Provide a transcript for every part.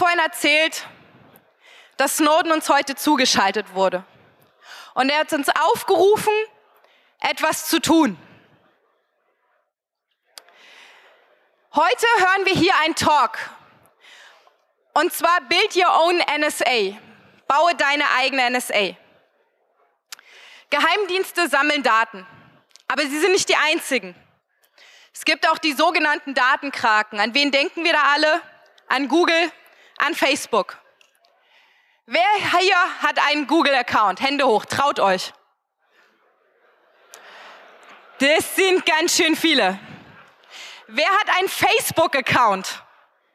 vorhin erzählt, dass Snowden uns heute zugeschaltet wurde. Und er hat uns aufgerufen, etwas zu tun. Heute hören wir hier einen Talk. Und zwar Build Your Own NSA. Baue deine eigene NSA. Geheimdienste sammeln Daten. Aber sie sind nicht die einzigen. Es gibt auch die sogenannten Datenkraken. An wen denken wir da alle? An Google, an Facebook. Wer hier hat einen Google-Account? Hände hoch, traut euch. Das sind ganz schön viele. Wer hat einen Facebook-Account?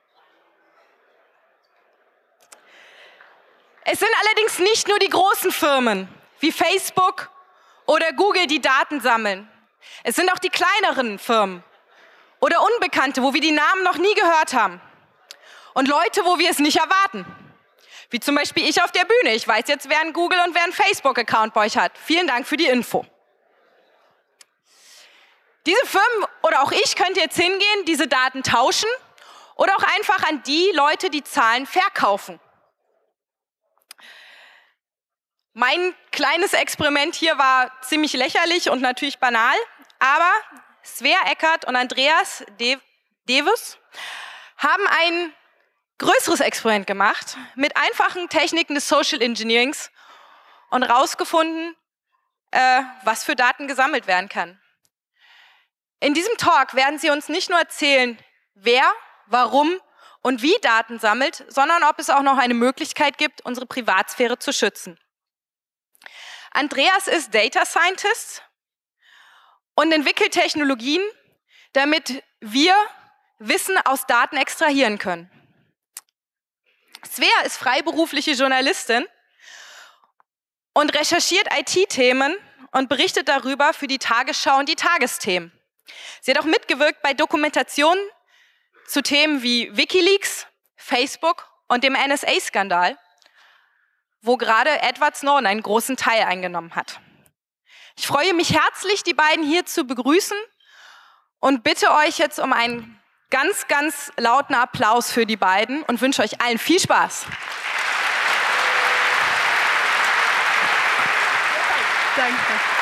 Es sind allerdings nicht nur die großen Firmen wie Facebook oder Google, die Daten sammeln. Es sind auch die kleineren Firmen oder Unbekannte, wo wir die Namen noch nie gehört haben. Und Leute, wo wir es nicht erwarten. Wie zum Beispiel ich auf der Bühne. Ich weiß jetzt, wer einen Google- und wer einen Facebook-Account bei euch hat. Vielen Dank für die Info. Diese Firmen oder auch ich könnte jetzt hingehen, diese Daten tauschen oder auch einfach an die Leute, die Zahlen verkaufen. Mein kleines Experiment hier war ziemlich lächerlich und natürlich banal, aber Svea Eckert und Andreas Deves haben ein größeres Experiment gemacht mit einfachen Techniken des Social Engineerings und herausgefunden, was für Daten gesammelt werden kann. In diesem Talk werden sie uns nicht nur erzählen, wer, warum und wie Daten sammelt, sondern ob es auch noch eine Möglichkeit gibt, unsere Privatsphäre zu schützen. Andreas ist Data Scientist und entwickelt Technologien, damit wir Wissen aus Daten extrahieren können. Svea ist freiberufliche Journalistin und recherchiert IT-Themen und berichtet darüber für die Tagesschau und die Tagesthemen. Sie hat auch mitgewirkt bei Dokumentationen zu Themen wie WikiLeaks, Facebook und dem NSA-Skandal, wo gerade Edward Snowden einen großen Teil eingenommen hat. Ich freue mich herzlich, die beiden hier zu begrüßen und bitte euch jetzt um einen ganz, ganz lauten Applaus für die beiden und wünsche euch allen viel Spaß. Danke.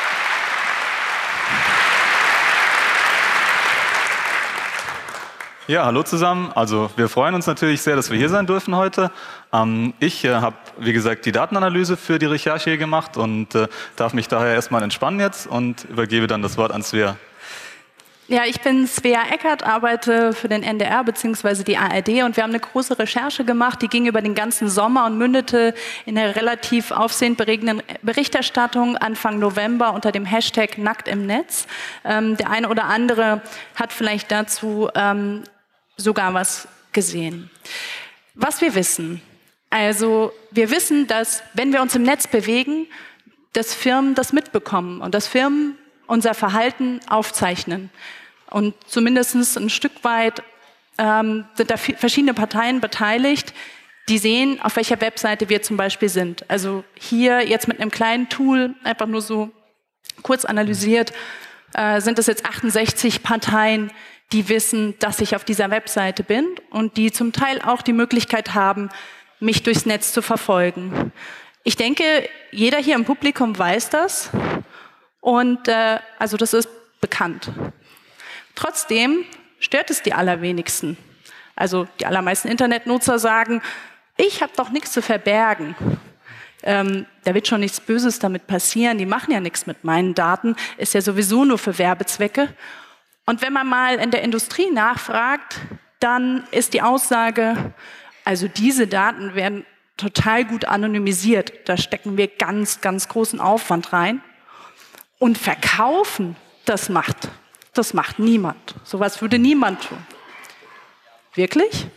Ja, hallo zusammen. Also wir freuen uns natürlich sehr, dass wir hier sein dürfen heute. Ich habe, wie gesagt, die Datenanalyse für die Recherche hier gemacht und darf mich daher erstmal entspannen jetzt und übergebe dann das Wort an Svea. Ja, ich bin Svea Eckert, arbeite für den NDR bzw. die ARD und wir haben eine große Recherche gemacht, die ging über den ganzen Sommer und mündete in einer relativ aufsehenerregenden Berichterstattung Anfang November unter dem Hashtag Nackt im Netz. Der eine oder andere hat vielleicht dazu sogar was gesehen. Was wir wissen, also wir wissen, dass wenn wir uns im Netz bewegen, dass Firmen das mitbekommen und dass Firmen unser Verhalten aufzeichnen. Und zumindest ein Stück weit sind da verschiedene Parteien beteiligt, die sehen, auf welcher Webseite wir zum Beispiel sind. Also hier jetzt mit einem kleinen Tool, einfach nur so kurz analysiert, sind es jetzt 68 Parteien, die wissen, dass ich auf dieser Webseite bin und die zum Teil auch die Möglichkeit haben, mich durchs Netz zu verfolgen. Ich denke, jeder hier im Publikum weiß das und also das ist bekannt. Trotzdem stört es die allerwenigsten. Also die allermeisten Internetnutzer sagen, ich habe doch nichts zu verbergen. Da wird schon nichts Böses damit passieren, die machen ja nichts mit meinen Daten, ist ja sowieso nur für Werbezwecke. Und wenn man mal in der Industrie nachfragt, dann ist die Aussage, also diese Daten werden total gut anonymisiert. Da stecken wir ganz, ganz großen Aufwand rein. Und verkaufen, das macht niemand. Sowas würde niemand tun. Wirklich?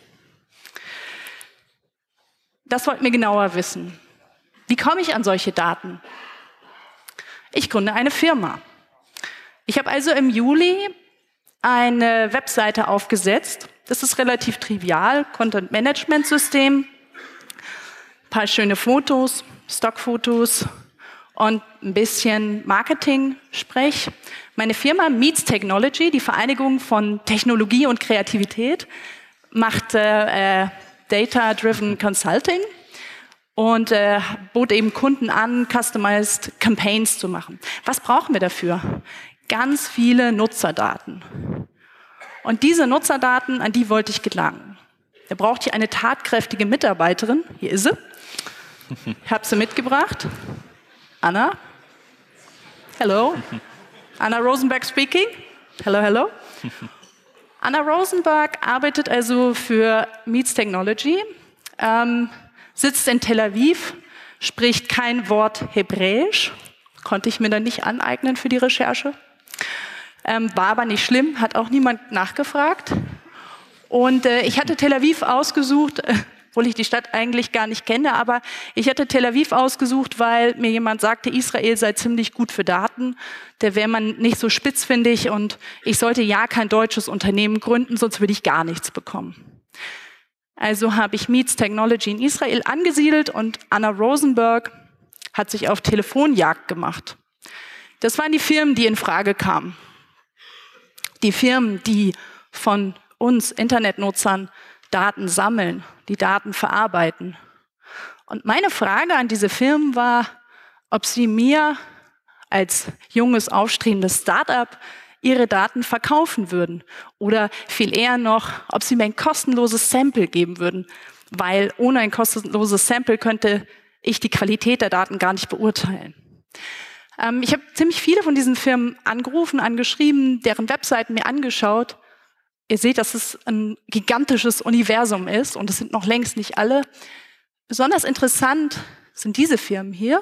Das wollten wir genauer wissen. Wie komme ich an solche Daten? Ich gründe eine Firma. Ich habe also im Juli eine Webseite aufgesetzt. Das ist relativ trivial, Content-Management-System, ein paar schöne Fotos, Stockfotos und ein bisschen Marketing-Sprech. Meine Firma Meets Technology, die Vereinigung von Technologie und Kreativität, macht Data-Driven Consulting und bot eben Kunden an, Customized Campaigns zu machen. Was brauchen wir dafür? Ganz viele Nutzerdaten. Und diese Nutzerdaten, an die wollte ich gelangen. Da brauchte ich eine tatkräftige Mitarbeiterin. Hier ist sie. Ich habe sie mitgebracht. Anna. Hello. Anna Rosenberg speaking. Hello, hello. Anna Rosenberg arbeitet also für Meets Technology, sitzt in Tel Aviv, spricht kein Wort Hebräisch, konnte ich mir dann nicht aneignen für die Recherche. War aber nicht schlimm, hat auch niemand nachgefragt. Und ich hatte Tel Aviv ausgesucht, obwohl ich die Stadt eigentlich gar nicht kenne, aber ich hatte Tel Aviv ausgesucht, weil mir jemand sagte, Israel sei ziemlich gut für Daten, da wäre man nicht so spitzfindig und ich sollte ja kein deutsches Unternehmen gründen, sonst würde ich gar nichts bekommen. Also habe ich Meets Technology in Israel angesiedelt und Anna Rosenberg hat sich auf Telefonjagd gemacht. Das waren die Firmen, die in Frage kamen. Die Firmen, die von uns Internetnutzern Daten sammeln, die Daten verarbeiten. Und meine Frage an diese Firmen war, ob sie mir als junges, aufstrebendes Start-up ihre Daten verkaufen würden. Oder viel eher noch, ob sie mir ein kostenloses Sample geben würden. Weil ohne ein kostenloses Sample könnte ich die Qualität der Daten gar nicht beurteilen. Ich habe ziemlich viele von diesen Firmen angerufen, angeschrieben, deren Webseiten mir angeschaut. Ihr seht, dass es ein gigantisches Universum ist und es sind noch längst nicht alle. Besonders interessant sind diese Firmen hier.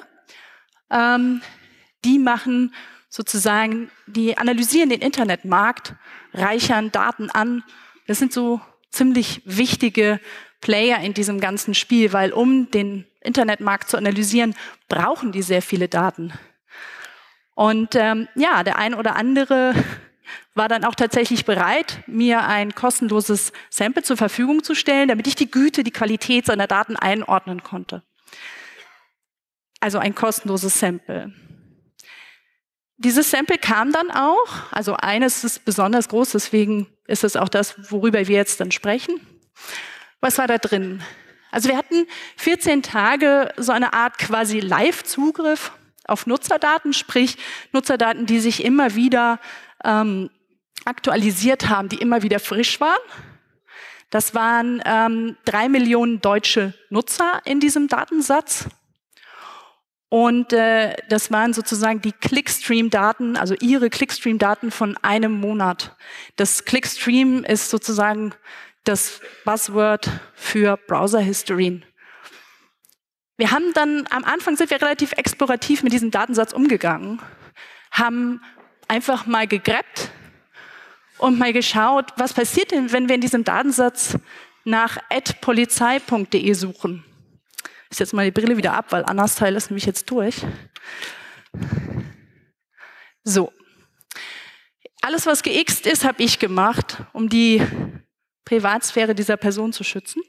Die machen sozusagen, die analysieren den Internetmarkt, reichern Daten an. Das sind so ziemlich wichtige Player in diesem ganzen Spiel, weil um den Internetmarkt zu analysieren, brauchen die sehr viele Daten. Und ja, der ein oder andere war dann auch tatsächlich bereit, mir ein kostenloses Sample zur Verfügung zu stellen, damit ich die Güte, die Qualität seiner Daten einordnen konnte. Also ein kostenloses Sample. Dieses Sample kam dann auch, also eines ist besonders groß, deswegen ist es auch das, worüber wir jetzt dann sprechen. Was war da drin? Also wir hatten 14 Tage so eine Art quasi Live-Zugriff auf Nutzerdaten, sprich Nutzerdaten, die sich immer wieder aktualisiert haben, die immer wieder frisch waren. Das waren 3 Millionen deutsche Nutzer in diesem Datensatz. Und das waren sozusagen die Clickstream-Daten, also ihre Clickstream-Daten von einem Monat. Das Clickstream ist sozusagen das Buzzword für Browser-Historien. Wir haben dann, am Anfang sind wir relativ explorativ mit diesem Datensatz umgegangen, haben einfach mal gegreppt und mal geschaut, was passiert denn, wenn wir in diesem Datensatz nach @polizei.de suchen. Ich setze mal die Brille wieder ab, weil Annas Teil ist nämlich jetzt durch. So. Alles, was geixt ist, habe ich gemacht, um die Privatsphäre dieser Person zu schützen.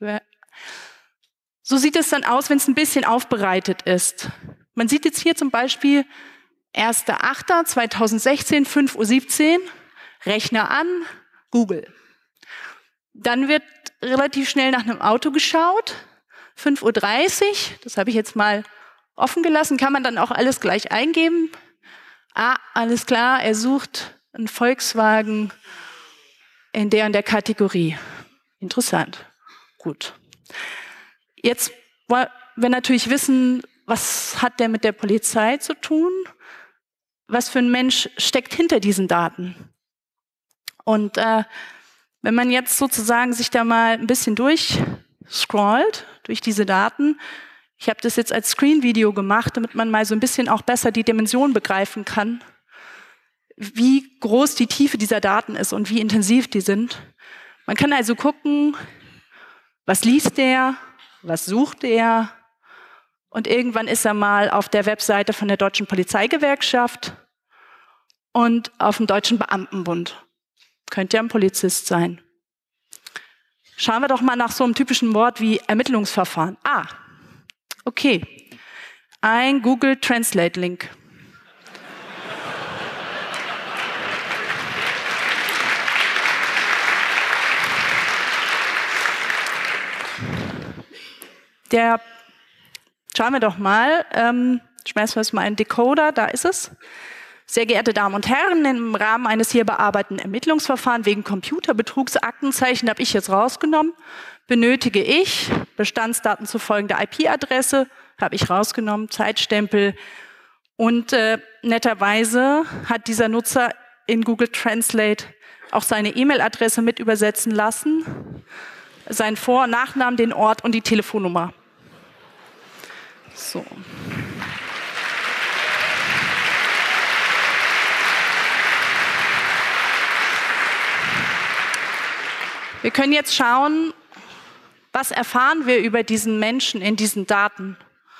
So sieht es dann aus, wenn es ein bisschen aufbereitet ist. Man sieht jetzt hier zum Beispiel 1.8.2016, 5:17 Uhr, Rechner an, Google. Dann wird relativ schnell nach einem Auto geschaut, 5:30 Uhr, das habe ich jetzt mal offen gelassen, kann man dann auch alles gleich eingeben. Ah, alles klar, er sucht einen Volkswagen in der und der Kategorie. Interessant, gut. Jetzt wollen wir natürlich wissen, was hat der mit der Polizei zu tun? Was für ein Mensch steckt hinter diesen Daten? Und wenn man jetzt sozusagen sich da mal ein bisschen durchscrollt, durch diese Daten, ich habe das jetzt als Screen-Video gemacht, damit man mal so ein bisschen auch besser die Dimension begreifen kann, wie groß die Tiefe dieser Daten ist und wie intensiv die sind. Man kann also gucken, was liest der, was sucht er, und irgendwann ist er mal auf der Webseite von der Deutschen Polizeigewerkschaft und auf dem Deutschen Beamtenbund. Könnte ja ein Polizist sein. Schauen wir doch mal nach so einem typischen Wort wie Ermittlungsverfahren. Ah, okay. Ein Google Translate Link. schauen wir doch mal, schmeißen wir jetzt mal einen Decoder, da ist es. Sehr geehrte Damen und Herren, im Rahmen eines hier bearbeiteten Ermittlungsverfahrens wegen Computerbetrugs, Aktenzeichen habe ich jetzt rausgenommen, benötige ich Bestandsdaten zu folgender IP-Adresse, habe ich rausgenommen, Zeitstempel und netterweise hat dieser Nutzer in Google Translate auch seine E-Mail-Adresse mit übersetzen lassen, seinen Vor- und Nachnamen, den Ort und die Telefonnummer. So. Wir können jetzt schauen, was erfahren wir über diesen Menschen in diesen Daten.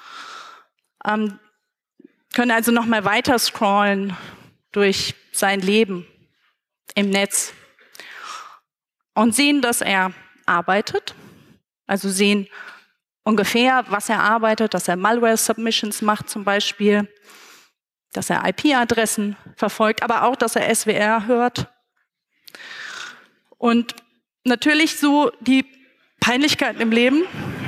Können also noch mal weiter scrollen durch sein Leben im Netz und sehen, dass er arbeitet, also sehen ungefähr, was er arbeitet, dass er Malware-Submissions macht zum Beispiel, dass er IP-Adressen verfolgt, aber auch, dass er SWR hört. Und natürlich so die Peinlichkeiten im Leben.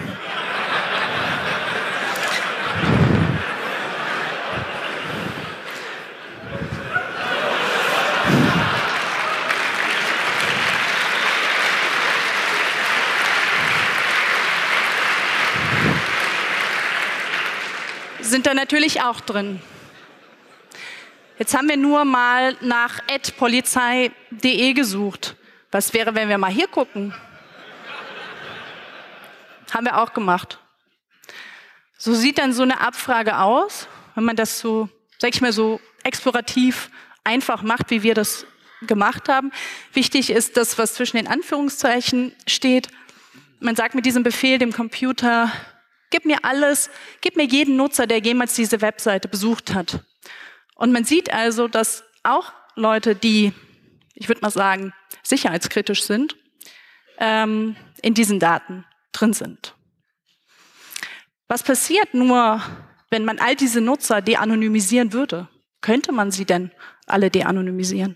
Sind da natürlich auch drin. Jetzt haben wir nur mal nach @polizei.de gesucht. Was wäre, wenn wir mal hier gucken? Haben wir auch gemacht. So sieht dann so eine Abfrage aus, wenn man das so, sag ich mal, so explorativ einfach macht, wie wir das gemacht haben. Wichtig ist das, was zwischen den Anführungszeichen steht. Man sagt mit diesem Befehl dem Computer, gib mir alles, gib mir jeden Nutzer, der jemals diese Webseite besucht hat. Und man sieht also, dass auch Leute, die, ich würde mal sagen, sicherheitskritisch sind, in diesen Daten drin sind. Was passiert nur, wenn man all diese Nutzer de-anonymisieren würde? Könnte man sie denn alle de-anonymisieren?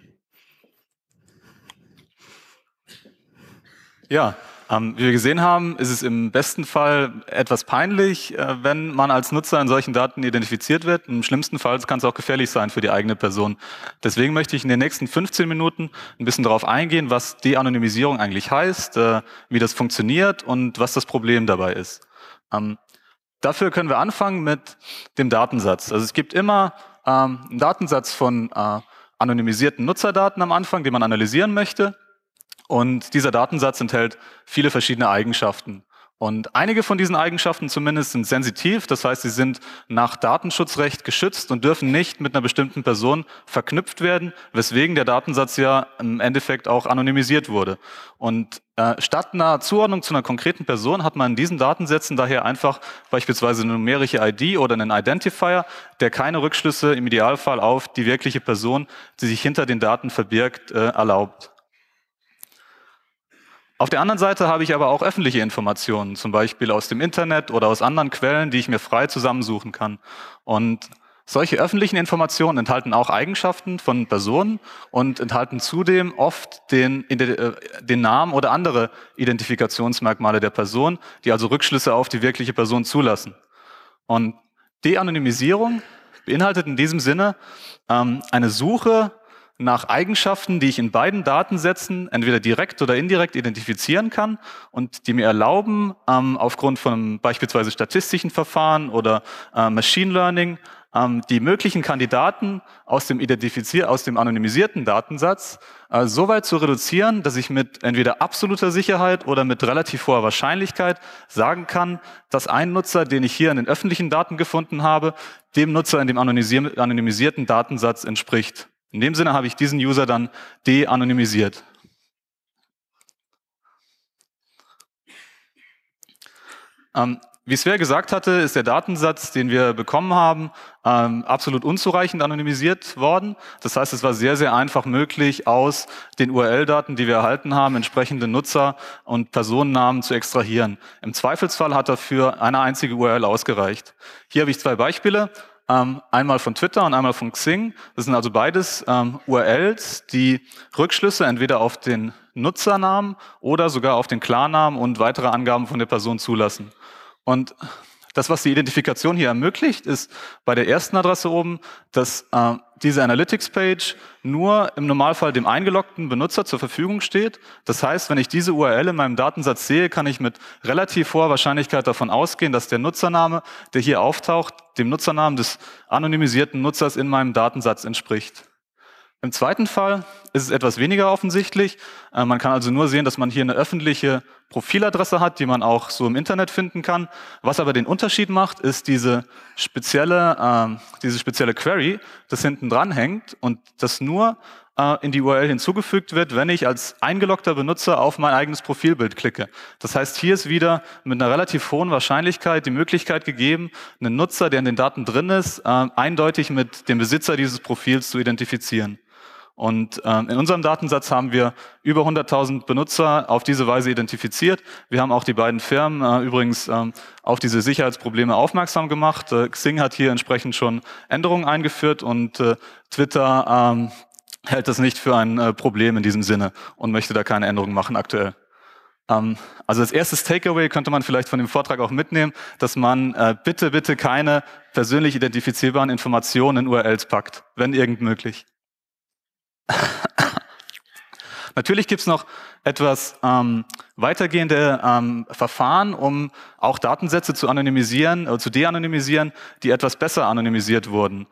Ja, wie wir gesehen haben, ist es im besten Fall etwas peinlich, wenn man als Nutzer in solchen Daten identifiziert wird. Im schlimmsten Fall kann es auch gefährlich sein für die eigene Person. Deswegen möchte ich in den nächsten 15 Minuten ein bisschen darauf eingehen, was De-Anonymisierung eigentlich heißt, wie das funktioniert und was das Problem dabei ist. Dafür können wir anfangen mit dem Datensatz. Also es gibt immer einen Datensatz von anonymisierten Nutzerdaten am Anfang, den man analysieren möchte. Und dieser Datensatz enthält viele verschiedene Eigenschaften. Und einige von diesen Eigenschaften zumindest sind sensitiv, das heißt, sie sind nach Datenschutzrecht geschützt und dürfen nicht mit einer bestimmten Person verknüpft werden, weswegen der Datensatz ja im Endeffekt auch anonymisiert wurde. Und statt einer Zuordnung zu einer konkreten Person hat man in diesen Datensätzen daher einfach beispielsweise eine numerische ID oder einen Identifier, der keine Rückschlüsse im Idealfall auf die wirkliche Person, die sich hinter den Daten verbirgt, erlaubt. Auf der anderen Seite habe ich aber auch öffentliche Informationen, zum Beispiel aus dem Internet oder aus anderen Quellen, die ich mir frei zusammensuchen kann. Und solche öffentlichen Informationen enthalten auch Eigenschaften von Personen und enthalten zudem oft den Namen oder andere Identifikationsmerkmale der Person, die also Rückschlüsse auf die wirkliche Person zulassen. Und De-Anonymisierung beinhaltet in diesem Sinne eine Suche nach Eigenschaften, die ich in beiden Datensätzen entweder direkt oder indirekt identifizieren kann und die mir erlauben, aufgrund von beispielsweise statistischen Verfahren oder Machine Learning, die möglichen Kandidaten aus dem anonymisierten Datensatz so weit zu reduzieren, dass ich mit entweder absoluter Sicherheit oder mit relativ hoher Wahrscheinlichkeit sagen kann, dass ein Nutzer, den ich hier in den öffentlichen Daten gefunden habe, dem Nutzer in dem anonymisierten Datensatz entspricht. In dem Sinne habe ich diesen User dann de-anonymisiert. Wie Sver gesagt hatte, ist der Datensatz, den wir bekommen haben, absolut unzureichend anonymisiert worden. Das heißt, es war sehr, sehr einfach möglich, aus den URL-Daten, die wir erhalten haben, entsprechende Nutzer- und Personennamen zu extrahieren. Im Zweifelsfall hat dafür eine einzige URL ausgereicht. Hier habe ich zwei Beispiele. Einmal von Twitter und einmal von Xing. Das sind also beides URLs, die Rückschlüsse entweder auf den Nutzernamen oder sogar auf den Klarnamen und weitere Angaben von der Person zulassen. Und das, was die Identifikation hier ermöglicht, ist bei der ersten Adresse oben, dass diese Analytics-Page nur im Normalfall dem eingeloggten Benutzer zur Verfügung steht. Das heißt, wenn ich diese URL in meinem Datensatz sehe, kann ich mit relativ hoher Wahrscheinlichkeit davon ausgehen, dass der Nutzername, der hier auftaucht, dem Nutzernamen des anonymisierten Nutzers in meinem Datensatz entspricht. Im zweiten Fall ist es etwas weniger offensichtlich. Man kann also nur sehen, dass man hier eine öffentliche Profiladresse hat, die man auch so im Internet finden kann. Was aber den Unterschied macht, ist diese spezielle Query, das hinten dran hängt und das nur in die URL hinzugefügt wird, wenn ich als eingeloggter Benutzer auf mein eigenes Profilbild klicke. Das heißt, hier ist wieder mit einer relativ hohen Wahrscheinlichkeit die Möglichkeit gegeben, einen Nutzer, der in den Daten drin ist, eindeutig mit dem Besitzer dieses Profils zu identifizieren. Und in unserem Datensatz haben wir über 100.000 Benutzer auf diese Weise identifiziert. Wir haben auch die beiden Firmen übrigens auf diese Sicherheitsprobleme aufmerksam gemacht. Xing hat hier entsprechend schon Änderungen eingeführt und Twitter hält das nicht für ein Problem in diesem Sinne und möchte da keine Änderungen machen aktuell. Also als erstes Takeaway könnte man vielleicht von dem Vortrag auch mitnehmen, dass man bitte keine persönlich identifizierbaren Informationen in URLs packt, wenn irgend möglich. Natürlich gibt es noch etwas weitergehende Verfahren, um auch Datensätze zu anonymisieren oder zu de-anonymisieren, die etwas besser anonymisiert wurden.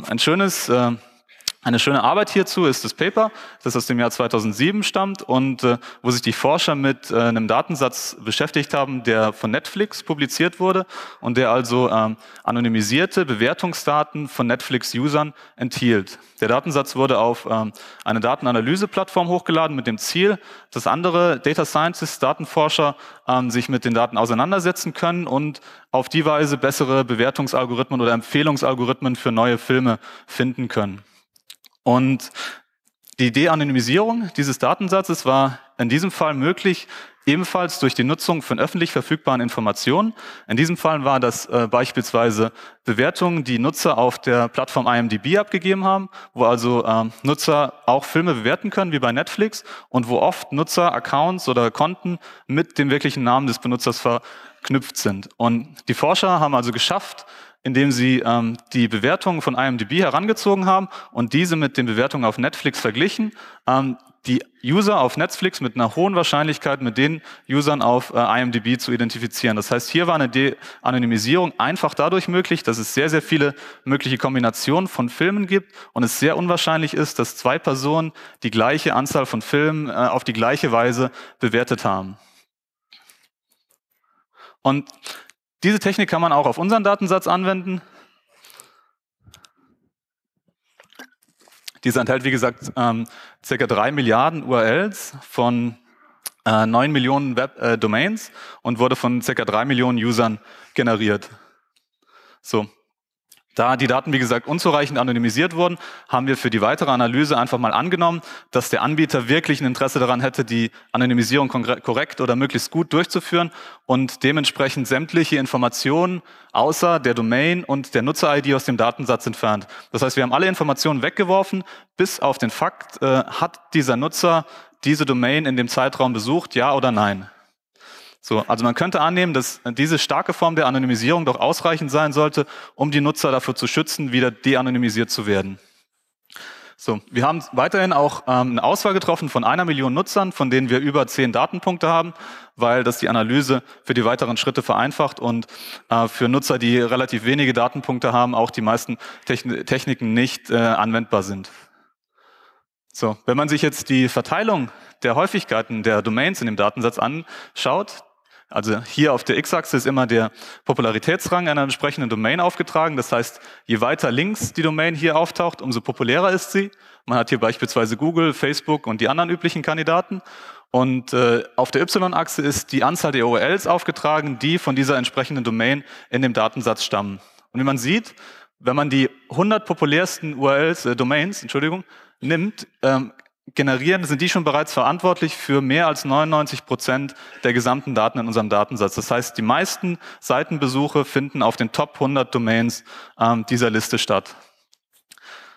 Eine schöne Arbeit hierzu ist das Paper, das aus dem Jahr 2007 stammt und wo sich die Forscher mit einem Datensatz beschäftigt haben, der von Netflix publiziert wurde und der also anonymisierte Bewertungsdaten von Netflix-Usern enthielt. Der Datensatz wurde auf eine Datenanalyseplattform hochgeladen mit dem Ziel, dass andere Data Scientists, Datenforscher sich mit den Daten auseinandersetzen können und auf die Weise bessere Bewertungsalgorithmen oder Empfehlungsalgorithmen für neue Filme finden können. Und die De-Anonymisierung dieses Datensatzes war in diesem Fall möglich, ebenfalls durch die Nutzung von öffentlich verfügbaren Informationen. In diesem Fall war das beispielsweise Bewertungen, die Nutzer auf der Plattform IMDb abgegeben haben, wo also Nutzer auch Filme bewerten können, wie bei Netflix, und wo oft Nutzer-Accounts oder Konten mit dem wirklichen Namen des Benutzers verknüpft sind. Und die Forscher haben also geschafft, indem sie die Bewertungen von IMDb herangezogen haben und diese mit den Bewertungen auf Netflix verglichen, die User auf Netflix mit einer hohen Wahrscheinlichkeit mit den Usern auf IMDb zu identifizieren. Das heißt, hier war eine De-Anonymisierung einfach dadurch möglich, dass es sehr, sehr viele mögliche Kombinationen von Filmen gibt und es sehr unwahrscheinlich ist, dass zwei Personen die gleiche Anzahl von Filmen auf die gleiche Weise bewertet haben. Und diese Technik kann man auch auf unseren Datensatz anwenden. Dieser enthält, wie gesagt, ca. 3 Milliarden URLs von 9 Millionen Web-Domains und wurde von ca. 3 Millionen Usern generiert. So. Da die Daten, wie gesagt, unzureichend anonymisiert wurden, haben wir für die weitere Analyse einfach mal angenommen, dass der Anbieter wirklich ein Interesse daran hätte, die Anonymisierung korrekt oder möglichst gut durchzuführen und dementsprechend sämtliche Informationen außer der Domain und der Nutzer-ID aus dem Datensatz entfernt. Das heißt, wir haben alle Informationen weggeworfen, bis auf den Fakt, hat dieser Nutzer diese Domain in dem Zeitraum besucht, ja oder nein. So, also man könnte annehmen, dass diese starke Form der Anonymisierung doch ausreichend sein sollte, um die Nutzer dafür zu schützen, wieder de-anonymisiert zu werden. So, wir haben weiterhin auch eine Auswahl getroffen von 1 Million Nutzern, von denen wir über 10 Datenpunkte haben, weil das die Analyse für die weiteren Schritte vereinfacht und für Nutzer, die relativ wenige Datenpunkte haben, auch die meisten Techniken nicht anwendbar sind. So, wenn man sich jetzt die Verteilung der Häufigkeiten der Domains in dem Datensatz anschaut, also hier auf der X-Achse ist immer der Popularitätsrang einer entsprechenden Domain aufgetragen. Das heißt, je weiter links die Domain hier auftaucht, umso populärer ist sie. Man hat hier beispielsweise Google, Facebook und die anderen üblichen Kandidaten. Und auf der Y-Achse ist die Anzahl der URLs aufgetragen, die von dieser entsprechenden Domain in dem Datensatz stammen. Und wie man sieht, wenn man die 100 populärsten Domains nimmt, sind die schon bereits verantwortlich für mehr als 99% der gesamten Daten in unserem Datensatz. Das heißt, die meisten Seitenbesuche finden auf den Top 100 Domains dieser Liste statt. Und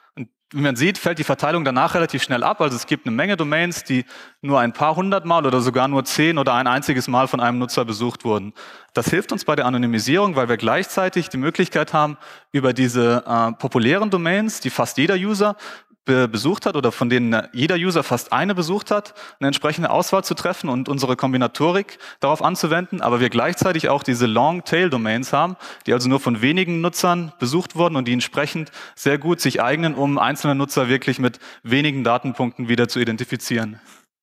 Wie man sieht, fällt die Verteilung danach relativ schnell ab. Also es gibt eine Menge Domains, die nur ein paar hundert Mal oder sogar nur 10 oder ein einziges Mal von einem Nutzer besucht wurden. Das hilft uns bei der Anonymisierung, weil wir gleichzeitig die Möglichkeit haben, über diese populären Domains, die fast jeder User besucht hat oder von denen jeder User fast eine besucht hat, eine entsprechende Auswahl zu treffen und unsere Kombinatorik darauf anzuwenden, aber wir gleichzeitig auch diese Long-Tail-Domains haben, die also nur von wenigen Nutzern besucht wurden und die entsprechend sehr gut sich eignen, um einzelne Nutzer wirklich mit wenigen Datenpunkten wieder zu identifizieren.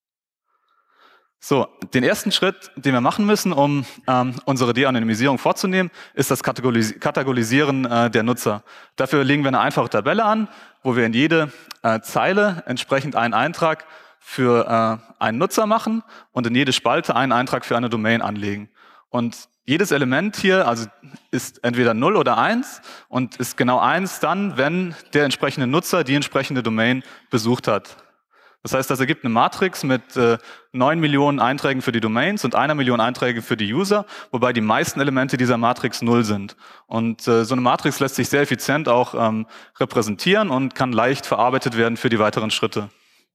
So, den ersten Schritt, den wir machen müssen, um unsere De-Anonymisierung vorzunehmen, ist das Kategorisieren der Nutzer. Dafür legen wir eine einfache Tabelle an, wo wir in jede Zeile entsprechend einen Eintrag für einen Nutzer machen und in jede Spalte einen Eintrag für eine Domain anlegen. Und jedes Element hier also ist entweder 0 oder 1 und ist genau 1 dann, wenn der entsprechende Nutzer die entsprechende Domain besucht hat. Das heißt, das ergibt eine Matrix mit 9 Millionen Einträgen für die Domains und 1 Million Einträge für die User, wobei die meisten Elemente dieser Matrix 0 sind. Und so eine Matrix lässt sich sehr effizient auch repräsentieren und kann leicht verarbeitet werden für die weiteren Schritte.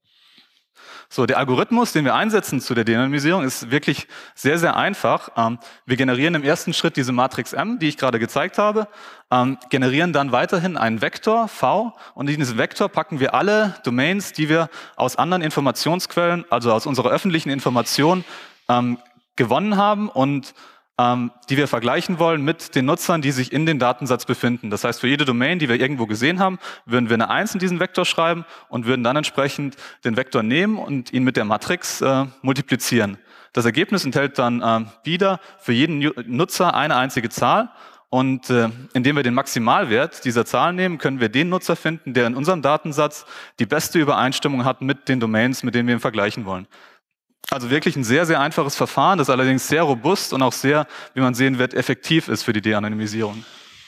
So, der Algorithmus, den wir einsetzen zu der De-Anonymisierung, ist wirklich sehr, sehr einfach. Wir generieren im ersten Schritt diese Matrix M, die ich gerade gezeigt habe, generieren dann weiterhin einen Vektor V und in diesen Vektor packen wir alle Domains, die wir aus anderen Informationsquellen, also aus unserer öffentlichen Information, gewonnen haben und die wir vergleichen wollen mit den Nutzern, die sich in den Datensatz befinden. Das heißt, für jede Domain, die wir irgendwo gesehen haben, würden wir eine 1 in diesen Vektor schreiben und würden dann entsprechend den Vektor nehmen und ihn mit der Matrix multiplizieren. Das Ergebnis enthält dann wieder für jeden Nutzer eine einzige Zahl und indem wir den Maximalwert dieser Zahl nehmen, können wir den Nutzer finden, der in unserem Datensatz die beste Übereinstimmung hat mit den Domains, mit denen wir ihn vergleichen wollen. Also wirklich ein sehr, sehr einfaches Verfahren, das allerdings sehr robust und auch sehr, wie man sehen wird, effektiv ist für die De-Anonymisierung.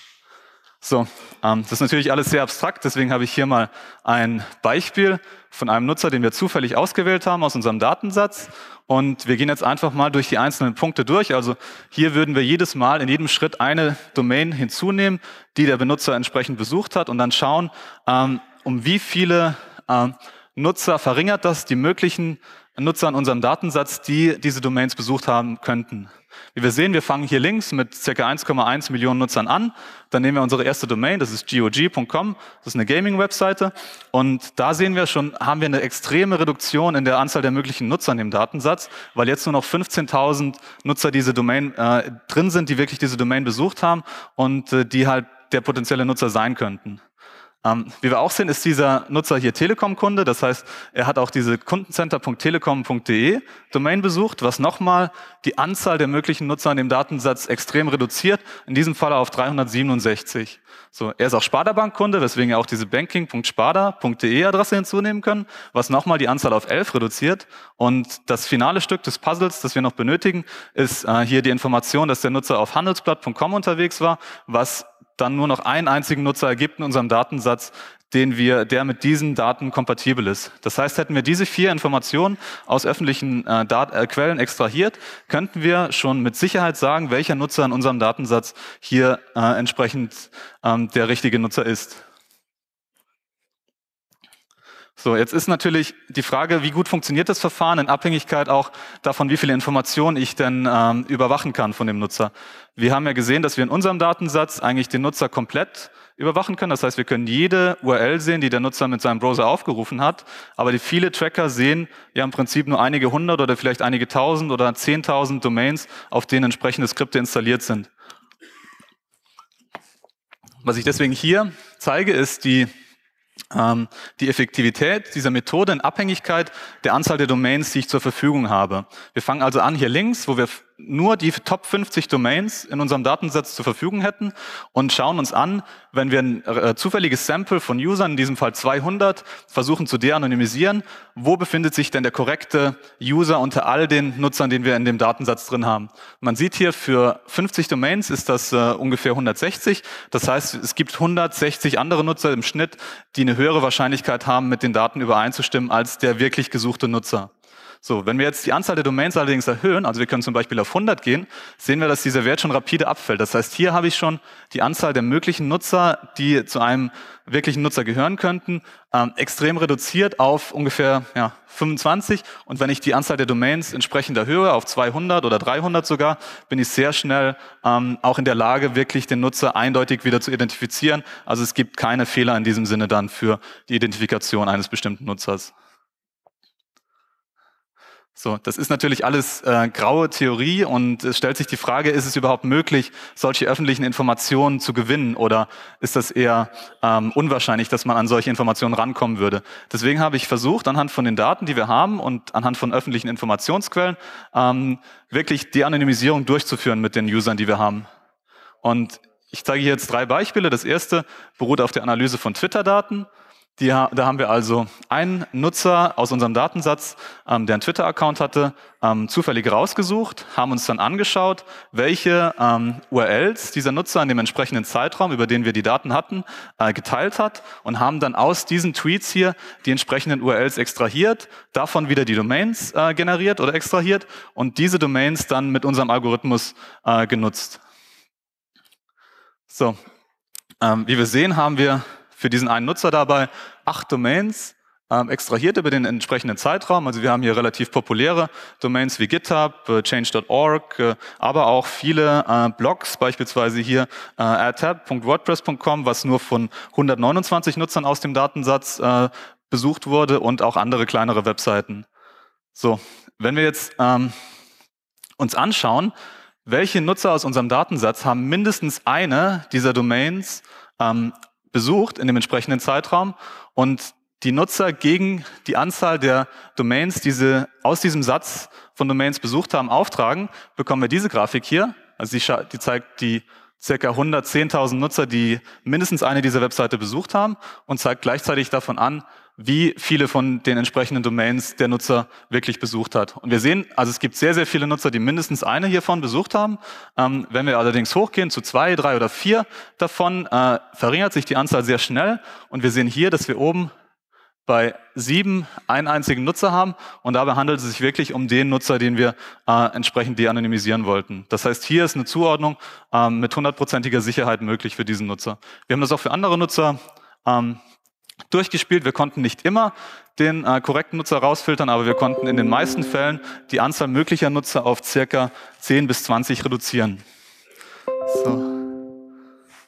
So, das ist natürlich alles sehr abstrakt, deswegen habe ich hier mal ein Beispiel von einem Nutzer, den wir zufällig ausgewählt haben aus unserem Datensatz. Und wir gehen jetzt einfach mal durch die einzelnen Punkte durch. Also hier würden wir jedes Mal in jedem Schritt eine Domain hinzunehmen, die der Benutzer entsprechend besucht hat und dann schauen, um wie viele Nutzer verringert das die möglichen Nutzer in unserem Datensatz, die diese Domains besucht haben könnten. Wie wir sehen, wir fangen hier links mit ca. 1,1 Millionen Nutzern an. Dann nehmen wir unsere erste Domain, das ist GOG.com, das ist eine Gaming-Webseite. Und da sehen wir schon, haben wir eine extreme Reduktion in der Anzahl der möglichen Nutzer in dem Datensatz, weil jetzt nur noch 15.000 Nutzer diese Domain drin sind, die wirklich diese Domain besucht haben und die halt der potenzielle Nutzer sein könnten. Wie wir auch sehen, ist dieser Nutzer hier Telekom-Kunde. Das heißt, er hat auch diese kundencenter.telekom.de Domain besucht, was nochmal die Anzahl der möglichen Nutzer in dem Datensatz extrem reduziert, in diesem Fall auf 367. So, er ist auch Sparda-Bank-Kunde, weswegen er auch diese banking.sparda.de Adresse hinzunehmen können, was nochmal die Anzahl auf 11 reduziert. Und das finale Stück des Puzzles, das wir noch benötigen, ist hier die Information, dass der Nutzer auf handelsblatt.com unterwegs war, was dann nur noch einen einzigen Nutzer ergibt in unserem Datensatz, der mit diesen Daten kompatibel ist. Das heißt, hätten wir diese 4 Informationen aus öffentlichen Quellen extrahiert, könnten wir schon mit Sicherheit sagen, welcher Nutzer in unserem Datensatz hier entsprechend der richtige Nutzer ist. So, jetzt ist natürlich die Frage, wie gut funktioniert das Verfahren in Abhängigkeit auch davon, wie viele Informationen ich denn überwachen kann von dem Nutzer. Wir haben ja gesehen, dass wir in unserem Datensatz eigentlich den Nutzer komplett überwachen können. Das heißt, wir können jede URL sehen, die der Nutzer mit seinem Browser aufgerufen hat. Aber die viele Tracker sehen ja im Prinzip nur einige hundert oder vielleicht einige tausend oder 10.000 Domains, auf denen entsprechende Skripte installiert sind. Was ich deswegen hier zeige, ist die Effektivität dieser Methode in Abhängigkeit der Anzahl der Domains, die ich zur Verfügung habe. Wir fangen also an hier links, wo wir nur die Top 50 Domains in unserem Datensatz zur Verfügung hätten und schauen uns an, wenn wir ein zufälliges Sample von Usern, in diesem Fall 200, versuchen zu de-anonymisieren, wo befindet sich denn der korrekte User unter all den Nutzern, den wir in dem Datensatz drin haben. Man sieht hier, für 50 Domains ist das ungefähr 160. Das heißt, es gibt 160 andere Nutzer im Schnitt, die eine höhere Wahrscheinlichkeit haben, mit den Daten übereinzustimmen als der wirklich gesuchte Nutzer. So, wenn wir jetzt die Anzahl der Domains allerdings erhöhen, also wir können zum Beispiel auf 100 gehen, sehen wir, dass dieser Wert schon rapide abfällt. Das heißt, hier habe ich schon die Anzahl der möglichen Nutzer, die zu einem wirklichen Nutzer gehören könnten, extrem reduziert auf ungefähr 25. Und wenn ich die Anzahl der Domains entsprechend erhöhe, auf 200 oder 300 sogar, bin ich sehr schnell auch in der Lage, wirklich den Nutzer eindeutig wieder zu identifizieren. Also es gibt keine Fehler in diesem Sinne dann für die Identifikation eines bestimmten Nutzers. So, das ist natürlich alles graue Theorie und es stellt sich die Frage, ist es überhaupt möglich, solche öffentlichen Informationen zu gewinnen oder ist das eher unwahrscheinlich, dass man an solche Informationen rankommen würde? Deswegen habe ich versucht, anhand von den Daten, die wir haben und anhand von öffentlichen Informationsquellen, wirklich die Anonymisierung durchzuführen mit den Usern, die wir haben. Und ich zeige hier jetzt 3 Beispiele. Das erste beruht auf der Analyse von Twitter-Daten. Da haben wir also einen Nutzer aus unserem Datensatz, der einen Twitter-Account hatte, zufällig rausgesucht, haben uns dann angeschaut, welche URLs dieser Nutzer in dem entsprechenden Zeitraum, über den wir die Daten hatten, geteilt hat und haben dann aus diesen Tweets hier die entsprechenden URLs extrahiert, davon wieder die Domains generiert oder extrahiert und diese Domains dann mit unserem Algorithmus genutzt. So, wie wir sehen, haben wir für diesen einen Nutzer dabei 8 Domains extrahiert über den entsprechenden Zeitraum. Also wir haben hier relativ populäre Domains wie GitHub, change.org, aber auch viele Blogs, beispielsweise hier airtab.wordpress.com, was nur von 129 Nutzern aus dem Datensatz besucht wurde und auch andere kleinere Webseiten. So, wenn wir jetzt uns anschauen, welche Nutzer aus unserem Datensatz haben mindestens eine dieser Domains besucht in dem entsprechenden Zeitraum und die Nutzer gegen die Anzahl der Domains, die sie aus diesem Satz von Domains besucht haben, auftragen, bekommen wir diese Grafik hier. Also die zeigt die ca. 110.000 Nutzer, die mindestens eine dieser Webseite besucht haben und zeigt gleichzeitig davon an, wie viele von den entsprechenden Domains der Nutzer wirklich besucht hat. Und wir sehen, also es gibt sehr, sehr viele Nutzer, die mindestens eine hiervon besucht haben. Wenn wir allerdings hochgehen zu 2, 3 oder 4 davon, verringert sich die Anzahl sehr schnell. Und wir sehen hier, dass wir oben bei 7 einen einzigen Nutzer haben. Und dabei handelt es sich wirklich um den Nutzer, den wir entsprechend de-anonymisieren wollten. Das heißt, hier ist eine Zuordnung mit 100%iger Sicherheit möglich für diesen Nutzer. Wir haben das auch für andere Nutzer durchgespielt. Wir konnten nicht immer den korrekten Nutzer rausfiltern, aber wir konnten in den meisten Fällen die Anzahl möglicher Nutzer auf ca. 10 bis 20 reduzieren. So.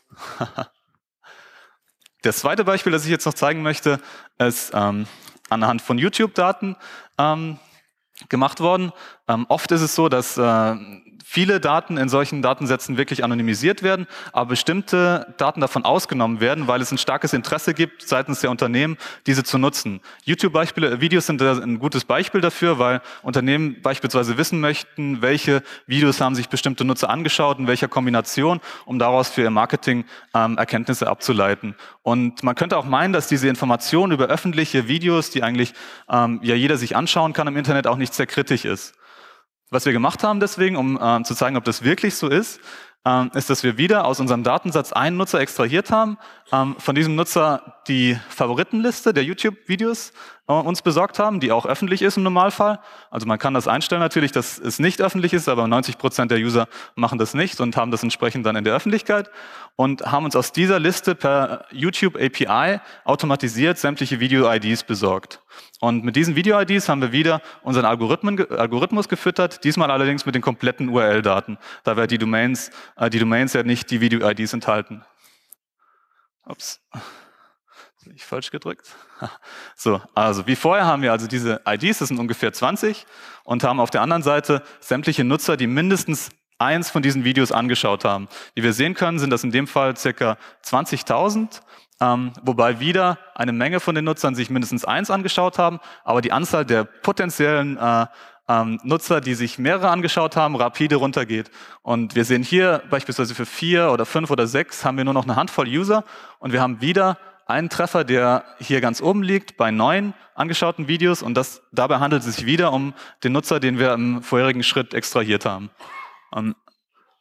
Das zweite Beispiel, das ich jetzt noch zeigen möchte, ist anhand von YouTube-Daten gemacht worden. Oft ist es so, dass viele Daten in solchen Datensätzen wirklich anonymisiert werden, aber bestimmte Daten davon ausgenommen werden, weil es ein starkes Interesse gibt seitens der Unternehmen, diese zu nutzen. YouTube-Videos sind ein gutes Beispiel dafür, weil Unternehmen beispielsweise wissen möchten, welche Videos haben sich bestimmte Nutzer angeschaut, in welcher Kombination, um daraus für ihr Marketing Erkenntnisse abzuleiten. Und man könnte auch meinen, dass diese Information über öffentliche Videos, die eigentlich ja jeder sich anschauen kann im Internet, auch nicht sehr kritisch ist. Was wir gemacht haben deswegen, um zu zeigen, ob das wirklich so ist, dass wir wieder aus unserem Datensatz einen Nutzer extrahiert haben, von diesem Nutzer die Favoritenliste der YouTube-Videos uns besorgt haben, die auch öffentlich ist im Normalfall. Also man kann das einstellen natürlich, dass es nicht öffentlich ist, aber 90% der User machen das nicht und haben das entsprechend dann in der Öffentlichkeit und haben uns aus dieser Liste per YouTube API automatisiert sämtliche Video-IDs besorgt. Und mit diesen Video-IDs haben wir wieder unseren Algorithmus gefüttert, diesmal allerdings mit den kompletten URL-Daten, da wir die Domains ja nicht die Video-IDs enthalten. Ups, habe ich falsch gedrückt? So, also wie vorher haben wir also diese IDs, das sind ungefähr 20, und haben auf der anderen Seite sämtliche Nutzer, die mindestens eins von diesen Videos angeschaut haben. Wie wir sehen können, sind das in dem Fall ca. 20.000. Wobei wieder eine Menge von den Nutzern sich mindestens eins angeschaut haben, aber die Anzahl der potenziellen Nutzer, die sich mehrere angeschaut haben, rapide runtergeht. Und wir sehen hier beispielsweise für 4 oder 5 oder 6 haben wir nur noch eine Handvoll User und wir haben wieder einen Treffer, der hier ganz oben liegt bei 9 angeschauten Videos und dabei handelt es sich wieder um den Nutzer, den wir im vorherigen Schritt extrahiert haben.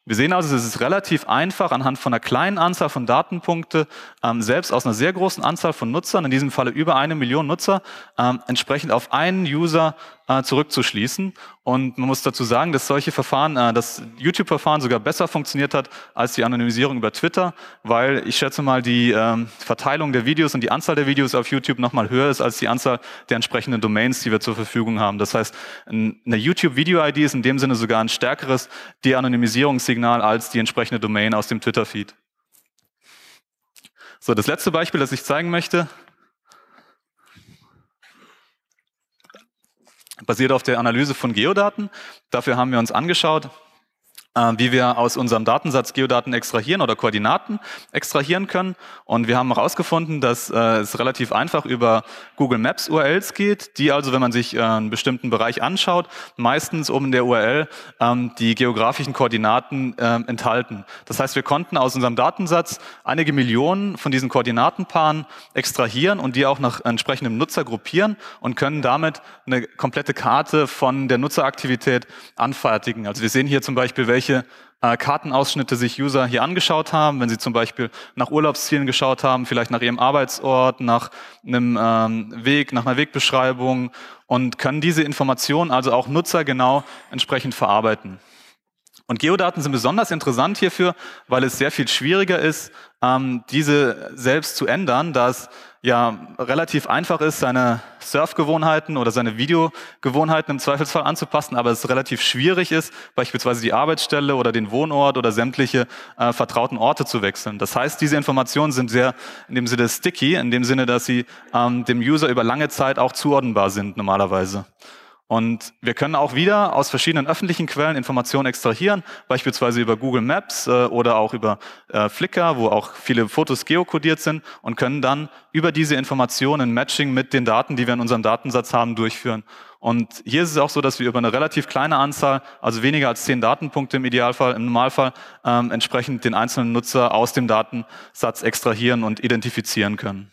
Wir sehen also, es ist relativ einfach, anhand von einer kleinen Anzahl von Datenpunkte, selbst aus einer sehr großen Anzahl von Nutzern, in diesem Falle über 1 Million Nutzer, entsprechend auf einen User zurückzuschließen. Und man muss dazu sagen, dass solche Verfahren, das YouTube-Verfahren sogar besser funktioniert hat als die Anonymisierung über Twitter, weil ich schätze mal, die Verteilung der Videos und die Anzahl der Videos auf YouTube nochmal höher ist als die Anzahl der entsprechenden Domains, die wir zur Verfügung haben. Das heißt, eine YouTube-Video-ID ist in dem Sinne sogar ein stärkeres De-Anonymisierungssignal als die entsprechende Domain aus dem Twitter-Feed. So, das letzte Beispiel, das ich zeigen möchte, basiert auf der Analyse von Geodaten. Dafür haben wir uns angeschaut, wie wir aus unserem Datensatz Geodaten extrahieren oder Koordinaten extrahieren können. Und wir haben herausgefunden, dass es relativ einfach über Google Maps URLs geht, die also, wenn man sich einen bestimmten Bereich anschaut, meistens oben in der URL die geografischen Koordinaten enthalten. Das heißt, wir konnten aus unserem Datensatz einige Millionen von diesen Koordinatenpaaren extrahieren und die auch nach entsprechendem Nutzer gruppieren und können damit eine komplette Karte von der Nutzeraktivität anfertigen. Also wir sehen hier zum Beispiel, welche Kartenausschnitte sich User hier angeschaut haben, wenn sie zum Beispiel nach Urlaubszielen geschaut haben, vielleicht nach ihrem Arbeitsort, nach einem Weg, nach einer Wegbeschreibung und können diese Informationen also auch nutzergenau entsprechend verarbeiten. Und Geodaten sind besonders interessant hierfür, weil es sehr viel schwieriger ist, diese selbst zu ändern, da es ja relativ einfach ist, seine Surfgewohnheiten oder seine Videogewohnheiten im Zweifelsfall anzupassen, aber es relativ schwierig ist, beispielsweise die Arbeitsstelle oder den Wohnort oder sämtliche vertrauten Orte zu wechseln. Das heißt, diese Informationen sind sehr in dem Sinne sticky, in dem Sinne, dass sie dem User über lange Zeit auch zuordnenbar sind normalerweise. Und wir können auch wieder aus verschiedenen öffentlichen Quellen Informationen extrahieren, beispielsweise über Google Maps oder auch über Flickr, wo auch viele Fotos geokodiert sind und können dann über diese Informationen ein Matching mit den Daten, die wir in unserem Datensatz haben, durchführen. Und hier ist es auch so, dass wir über eine relativ kleine Anzahl, also weniger als 10 Datenpunkte im Idealfall, im Normalfall, entsprechend den einzelnen Nutzer aus dem Datensatz extrahieren und identifizieren können.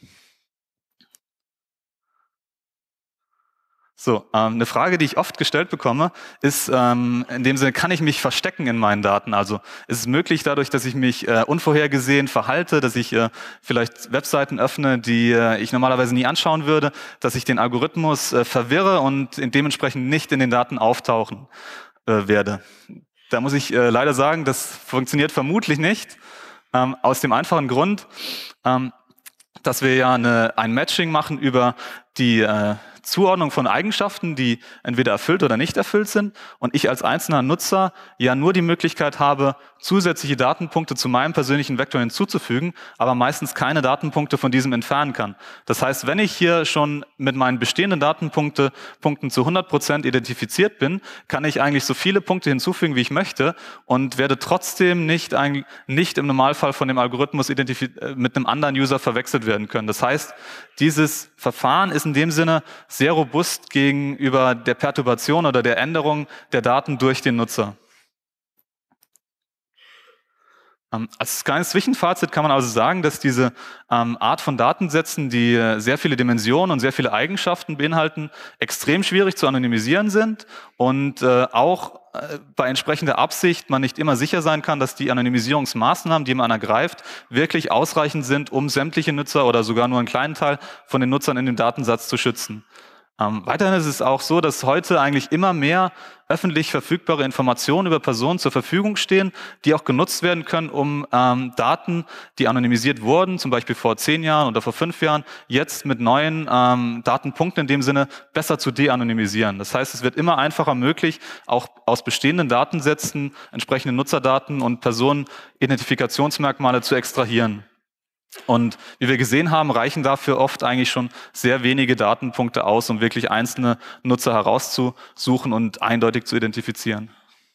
So, eine Frage, die ich oft gestellt bekomme, ist in dem Sinne, kann ich mich verstecken in meinen Daten? Also ist es möglich dadurch, dass ich mich unvorhergesehen verhalte, dass ich vielleicht Webseiten öffne, die ich normalerweise nie anschauen würde, dass ich den Algorithmus verwirre und dementsprechend nicht in den Daten auftauchen werde? Da muss ich leider sagen, das funktioniert vermutlich nicht, aus dem einfachen Grund, dass wir ja ein Matching machen über die Zuordnung von Eigenschaften, die entweder erfüllt oder nicht erfüllt sind und ich als einzelner Nutzer ja nur die Möglichkeit habe, zusätzliche Datenpunkte zu meinem persönlichen Vektor hinzuzufügen, aber meistens keine Datenpunkte von diesem entfernen kann. Das heißt, wenn ich hier schon mit meinen bestehenden Datenpunkten zu 100% identifiziert bin, kann ich eigentlich so viele Punkte hinzufügen, wie ich möchte und werde trotzdem nicht im Normalfall von dem Algorithmus mit einem anderen User verwechselt werden können. Das heißt, dieses Verfahren ist in dem Sinne sehr robust gegenüber der Perturbation oder der Änderung der Daten durch den Nutzer. Als kleines Zwischenfazit kann man also sagen, dass diese Art von Datensätzen, die sehr viele Dimensionen und sehr viele Eigenschaften beinhalten, extrem schwierig zu anonymisieren sind und auch bei entsprechender Absicht man nicht immer sicher sein kann, dass die Anonymisierungsmaßnahmen, die man ergreift, wirklich ausreichend sind, um sämtliche Nutzer oder sogar nur einen kleinen Teil von den Nutzern in dem Datensatz zu schützen. Weiterhin ist es auch so, dass heute eigentlich immer mehr öffentlich verfügbare Informationen über Personen zur Verfügung stehen, die auch genutzt werden können, um Daten, die anonymisiert wurden, zum Beispiel vor 10 Jahren oder vor 5 Jahren, jetzt mit neuen Datenpunkten in dem Sinne besser zu de-anonymisieren. Das heißt, es wird immer einfacher möglich, auch aus bestehenden Datensätzen entsprechende Nutzerdaten und Personenidentifikationsmerkmale zu extrahieren. Und wie wir gesehen haben, reichen dafür oft eigentlich schon sehr wenige Datenpunkte aus, um wirklich einzelne Nutzer herauszusuchen und eindeutig zu identifizieren.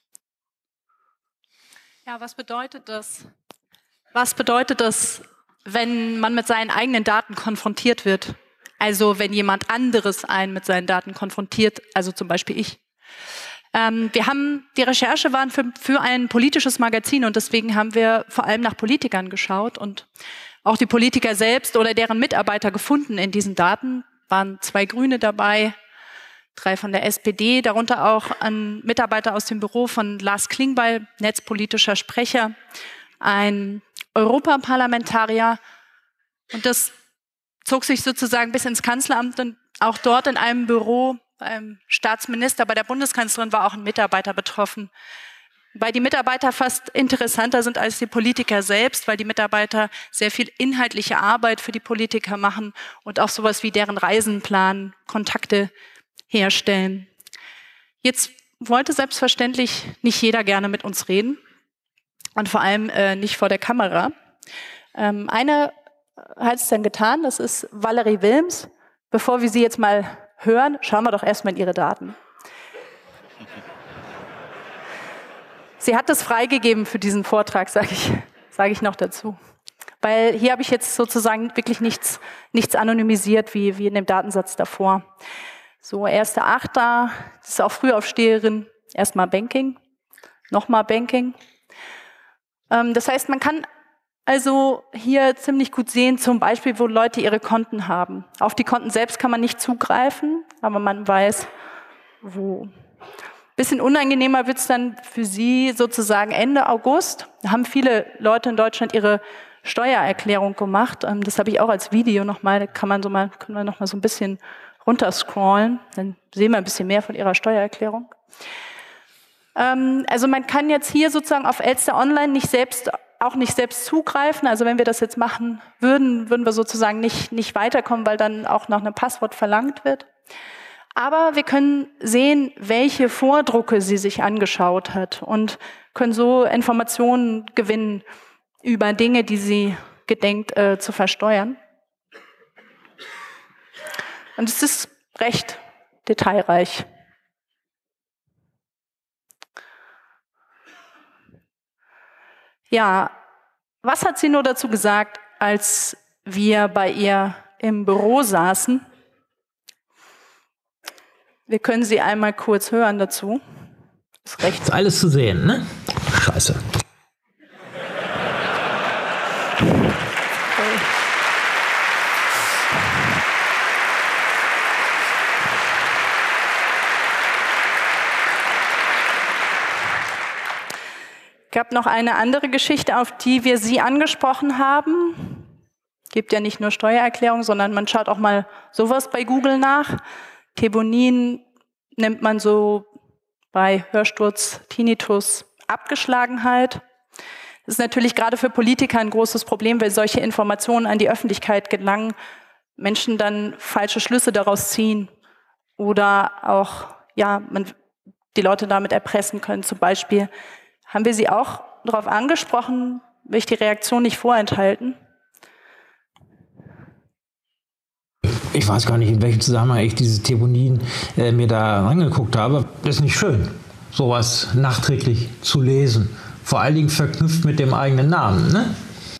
Ja, was bedeutet das? Was bedeutet das, wenn man mit seinen eigenen Daten konfrontiert wird? Also wenn jemand anderes einen mit seinen Daten konfrontiert, also zum Beispiel ich. Die Recherche war für ein politisches Magazin und deswegen haben wir vor allem nach Politikern geschaut und auch die Politiker selbst oder deren Mitarbeiter gefunden in diesen Daten. Waren 2 Grüne dabei, 3 von der SPD, darunter auch ein Mitarbeiter aus dem Büro von Lars Klingbeil, netzpolitischer Sprecher, ein Europaparlamentarier. Und das zog sich sozusagen bis ins Kanzleramt und auch dort in einem Büro beim Staatsminister, bei der Bundeskanzlerin war auch ein Mitarbeiter betroffen. Weil die Mitarbeiter fast interessanter sind als die Politiker selbst, weil die Mitarbeiter sehr viel inhaltliche Arbeit für die Politiker machen und auch sowas wie deren Reisen planen, Kontakte herstellen. Jetzt wollte selbstverständlich nicht jeder gerne mit uns reden und vor allem nicht vor der Kamera. Eine hat es dann getan, das ist Valerie Wilms. Bevor wir sie jetzt mal hören, schauen wir doch erstmal in ihre Daten. Sie hat das freigegeben für diesen Vortrag, sage ich noch dazu. Weil hier habe ich jetzt sozusagen wirklich nichts anonymisiert, wie in dem Datensatz davor. So, 1.8., das ist auch Frühaufsteherin, erstmal Banking, nochmal Banking. Das heißt, man kann also hier ziemlich gut sehen, zum Beispiel, wo Leute ihre Konten haben. Auf die Konten selbst kann man nicht zugreifen, aber man weiß, wo. Bisschen unangenehmer wird es dann für Sie sozusagen Ende August. Da haben viele Leute in Deutschland ihre Steuererklärung gemacht. Das habe ich auch als Video nochmal, da können wir noch mal so ein bisschen runterscrollen. Dann sehen wir ein bisschen mehr von Ihrer Steuererklärung. Also man kann jetzt hier sozusagen auf Elster Online auch nicht selbst zugreifen. Also wenn wir das jetzt machen würden wir sozusagen nicht weiterkommen, weil dann auch nach einem Passwort verlangt wird. Aber wir können sehen, welche Vordrucke sie sich angeschaut hat und können so Informationen gewinnen über Dinge, die sie gedenkt zu versteuern. Und es ist recht detailreich. Ja, was hat sie nur dazu gesagt, als wir bei ihr im Büro saßen? Wir können sie einmal kurz hören dazu. Ist rechts. Ist alles zu sehen, ne? Scheiße. Es gab noch eine andere Geschichte, auf die wir Sie angesprochen haben. Gibt ja nicht nur Steuererklärung, sondern man schaut auch mal sowas bei Google nach. Thebonin nimmt man so bei Hörsturz, Tinnitus, Abgeschlagenheit. Das ist natürlich gerade für Politiker ein großes Problem, weil solche Informationen an die Öffentlichkeit gelangen, Menschen dann falsche Schlüsse daraus ziehen oder auch die Leute damit erpressen können. Zum Beispiel haben wir Sie auch darauf angesprochen, will ich die Reaktion nicht vorenthalten. Ich weiß gar nicht, in welchem Zusammenhang ich dieses Thebonin mir da angeguckt habe. Das ist nicht schön, sowas nachträglich zu lesen. Vor allen Dingen verknüpft mit dem eigenen Namen, ne?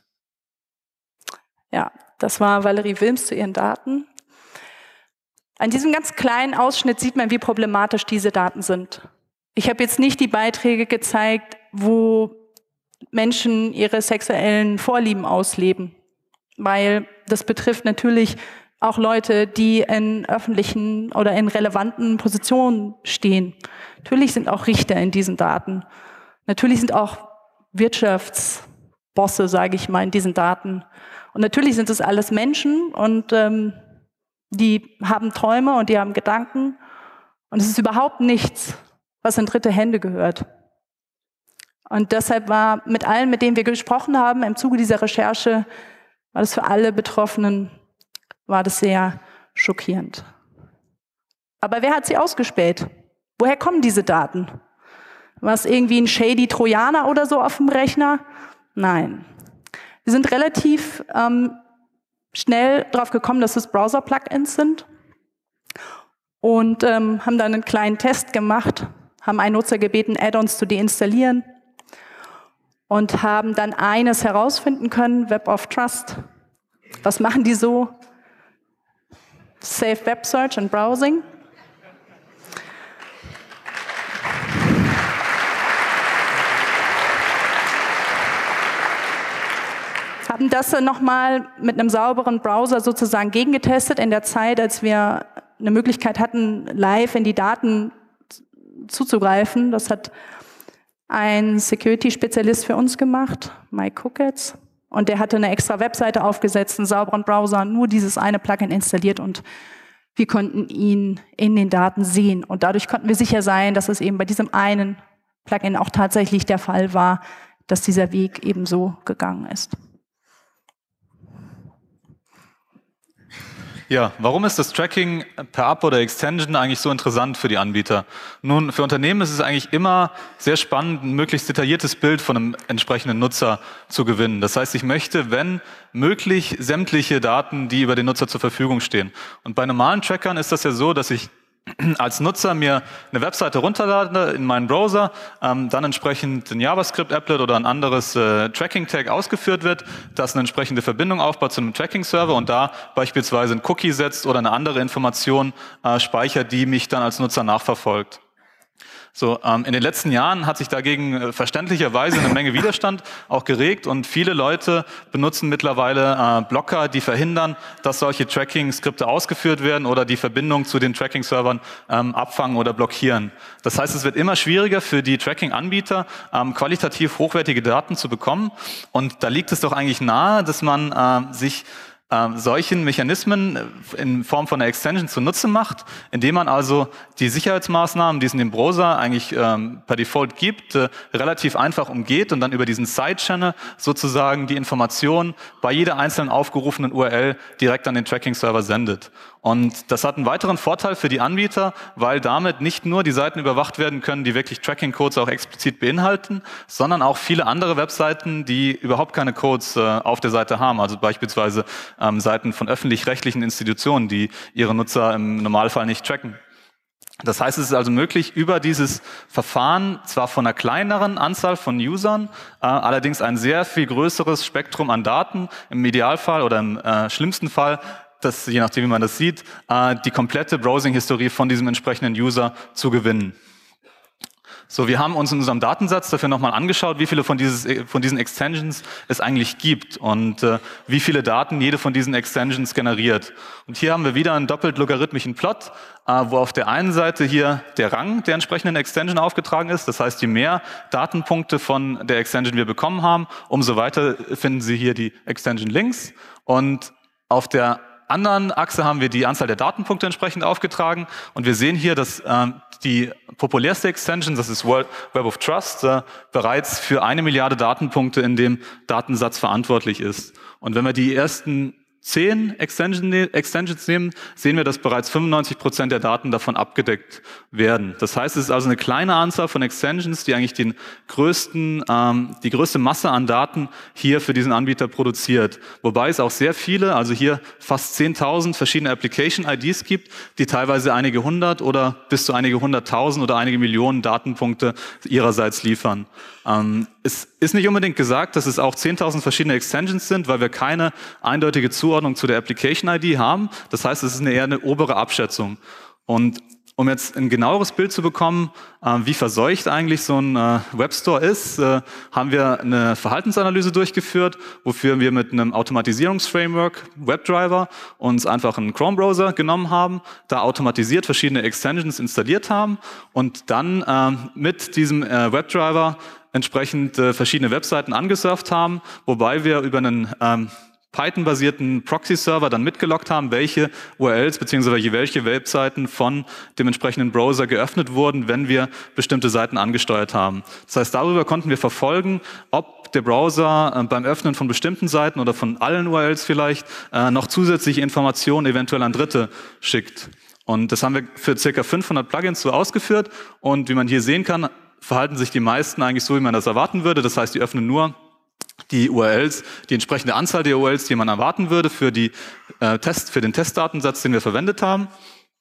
Ja, das war Valerie Wilms zu ihren Daten. An diesem ganz kleinen Ausschnitt sieht man, wie problematisch diese Daten sind. Ich habe jetzt nicht die Beiträge gezeigt, wo Menschen ihre sexuellen Vorlieben ausleben, weil das betrifft natürlich auch Leute, die in öffentlichen oder in relevanten Positionen stehen. Natürlich sind auch Richter in diesen Daten. Natürlich sind auch Wirtschaftsbosse, sage ich mal, in diesen Daten. Und natürlich sind es alles Menschen und die haben Träume und die haben Gedanken. Und es ist überhaupt nichts, was in dritte Hände gehört. Und deshalb war mit allen, mit denen wir gesprochen haben, im Zuge dieser Recherche, war das für alle Betroffenen war das sehr schockierend. Aber wer hat sie ausgespäht? Woher kommen diese Daten? War es irgendwie ein shady Trojaner oder so auf dem Rechner? Nein. Wir sind relativ schnell darauf gekommen, dass es Browser-Plugins sind und haben dann einen kleinen Test gemacht, haben einen Nutzer gebeten, Add-ons zu deinstallieren und haben dann eines herausfinden können, Web of Trust. Was machen die so? Safe Web Search and Browsing. Haben das dann nochmal mit einem sauberen Browser sozusagen gegengetestet in der Zeit, als wir eine Möglichkeit hatten, live in die Daten zuzugreifen. Das hat ein Security-Spezialist für uns gemacht, Mike Cooketz. Und der hatte eine extra Webseite aufgesetzt, einen sauberen Browser, nur dieses eine Plugin installiert und wir konnten ihn in den Daten sehen. Und dadurch konnten wir sicher sein, dass es eben bei diesem einen Plugin auch tatsächlich der Fall war, dass dieser Weg eben so gegangen ist. Ja, warum ist das Tracking per App oder Extension eigentlich so interessant für die Anbieter? Nun, für Unternehmen ist es eigentlich immer sehr spannend, ein möglichst detailliertes Bild von einem entsprechenden Nutzer zu gewinnen. Das heißt, ich möchte, wenn möglich, sämtliche Daten, die über den Nutzer zur Verfügung stehen. Und bei normalen Trackern ist das ja so, dass ich als Nutzer mir eine Webseite runterlade in meinen Browser, dann entsprechend ein JavaScript-Applet oder ein anderes Tracking-Tag ausgeführt wird, das eine entsprechende Verbindung aufbaut zu einem Tracking-Server und da beispielsweise ein Cookie setzt oder eine andere Information speichert, die mich dann als Nutzer nachverfolgt. So, in den letzten Jahren hat sich dagegen verständlicherweise eine Menge Widerstand auch geregt und viele Leute benutzen mittlerweile Blocker, die verhindern, dass solche Tracking-Skripte ausgeführt werden oder die Verbindung zu den Tracking-Servern abfangen oder blockieren. Das heißt, es wird immer schwieriger für die Tracking-Anbieter, qualitativ hochwertige Daten zu bekommen und da liegt es doch eigentlich nahe, dass man sich solchen Mechanismen in Form von einer Extension zunutze macht, indem man also die Sicherheitsmaßnahmen, die es in dem Browser eigentlich per Default gibt, relativ einfach umgeht und dann über diesen Side-Channel sozusagen die Informationen bei jeder einzelnen aufgerufenen URL direkt an den Tracking-Server sendet. Und das hat einen weiteren Vorteil für die Anbieter, weil damit nicht nur die Seiten überwacht werden können, die wirklich Tracking-Codes auch explizit beinhalten, sondern auch viele andere Webseiten, die überhaupt keine Codes auf der Seite haben. Also beispielsweise Seiten von öffentlich-rechtlichen Institutionen, die ihre Nutzer im Normalfall nicht tracken. Das heißt, es ist also möglich, über dieses Verfahren zwar von einer kleineren Anzahl von Usern, allerdings ein sehr viel größeres Spektrum an Daten, im Idealfall oder im schlimmsten Fall, das, je nachdem wie man das sieht, die komplette Browsing-Historie von diesem entsprechenden User zu gewinnen. So, wir haben uns in unserem Datensatz dafür nochmal angeschaut, wie viele von diesen Extensions es eigentlich gibt und wie viele Daten jede von diesen Extensions generiert. Und hier haben wir wieder einen doppelt logarithmischen Plot, wo auf der einen Seite hier der Rang der entsprechenden Extension aufgetragen ist. Das heißt, je mehr Datenpunkte von der Extension wir bekommen haben, umso weiter finden Sie hier die Extension links. Und auf der anderen Achse haben wir die Anzahl der Datenpunkte entsprechend aufgetragen und wir sehen hier, dass die populärste Extension, das ist Web of Trust, bereits für 1 Milliarde Datenpunkte in dem Datensatz verantwortlich ist. Und wenn wir die ersten 10 Extensions nehmen, sehen wir, dass bereits 95% der Daten davon abgedeckt werden. Das heißt, es ist also eine kleine Anzahl von Extensions, die eigentlich die größte Masse an Daten hier für diesen Anbieter produziert. Wobei es auch sehr viele, also hier fast 10.000 verschiedene Application-IDs gibt, die teilweise einige hundert oder bis zu einige hunderttausend oder einige Millionen Datenpunkte ihrerseits liefern. Es ist nicht unbedingt gesagt, dass es auch 10.000 verschiedene Extensions sind, weil wir keine eindeutige Zuordnung zu der Application-ID haben. Das heißt, es ist eher eine obere Abschätzung. Und um jetzt ein genaueres Bild zu bekommen, wie verseucht eigentlich so ein Webstore ist, haben wir eine Verhaltensanalyse durchgeführt, wofür wir mit einem Automatisierungsframework, WebDriver, uns einfach einen Chrome-Browser genommen haben, da automatisiert verschiedene Extensions installiert haben und dann mit diesem WebDriver entsprechend verschiedene Webseiten angesurft haben, wobei wir über einen Python-basierten Proxy-Server dann mitgeloggt haben, welche URLs bzw. welche Webseiten von dem entsprechenden Browser geöffnet wurden, wenn wir bestimmte Seiten angesteuert haben. Das heißt, darüber konnten wir verfolgen, ob der Browser beim Öffnen von bestimmten Seiten oder von allen URLs vielleicht noch zusätzliche Informationen eventuell an Dritte schickt. Und das haben wir für ca. 500 Plugins so ausgeführt und wie man hier sehen kann, verhalten sich die meisten eigentlich so, wie man das erwarten würde. Das heißt, die öffnen nur die URLs, die entsprechende Anzahl der URLs, die man erwarten würde für den Testdatensatz, den wir verwendet haben.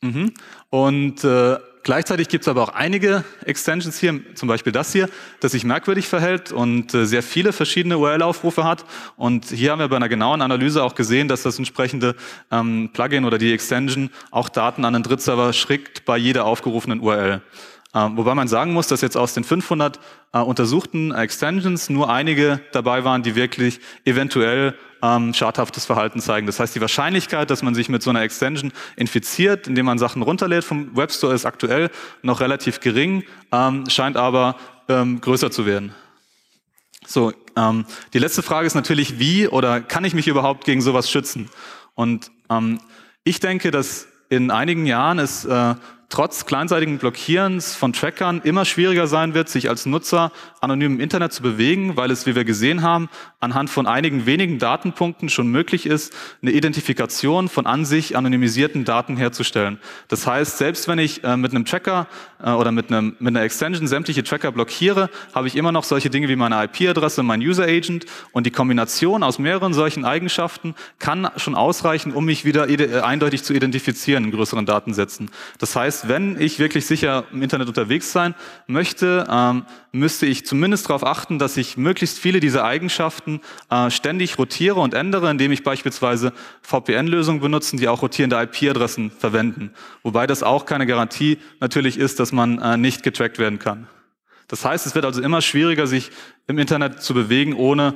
Und gleichzeitig gibt es aber auch einige Extensions hier, zum Beispiel das hier, das sich merkwürdig verhält und sehr viele verschiedene URL-Aufrufe hat. Und hier haben wir bei einer genauen Analyse auch gesehen, dass das entsprechende Plugin oder die Extension auch Daten an den Drittserver schickt bei jeder aufgerufenen URL. Wobei man sagen muss, dass jetzt aus den 500 untersuchten Extensions nur einige dabei waren, die wirklich eventuell schadhaftes Verhalten zeigen. Das heißt, die Wahrscheinlichkeit, dass man sich mit so einer Extension infiziert, indem man Sachen runterlädt vom Webstore, ist aktuell noch relativ gering, scheint aber größer zu werden. So, die letzte Frage ist natürlich, wie oder kann ich mich überhaupt gegen sowas schützen? Und ich denke, dass in einigen Jahren es trotz kleinseitigen Blockierens von Trackern immer schwieriger sein wird, sich als Nutzer anonym im Internet zu bewegen, weil es, wie wir gesehen haben, anhand von einigen wenigen Datenpunkten schon möglich ist, eine Identifikation von an sich anonymisierten Daten herzustellen. Das heißt, selbst wenn ich mit einem Tracker oder mit einer Extension sämtliche Tracker blockiere, habe ich immer noch solche Dinge wie meine IP-Adresse, mein User-Agent, und die Kombination aus mehreren solchen Eigenschaften kann schon ausreichen, um mich wieder eindeutig zu identifizieren in größeren Datensätzen. Das heißt, wenn ich wirklich sicher im Internet unterwegs sein möchte, müsste ich zumindest darauf achten, dass ich möglichst viele dieser Eigenschaften ständig rotiere und ändere, indem ich beispielsweise VPN-Lösungen benutze, die auch rotierende IP-Adressen verwenden. Wobei das auch keine Garantie natürlich ist, dass man nicht getrackt werden kann. Das heißt, es wird also immer schwieriger, sich im Internet zu bewegen, ohne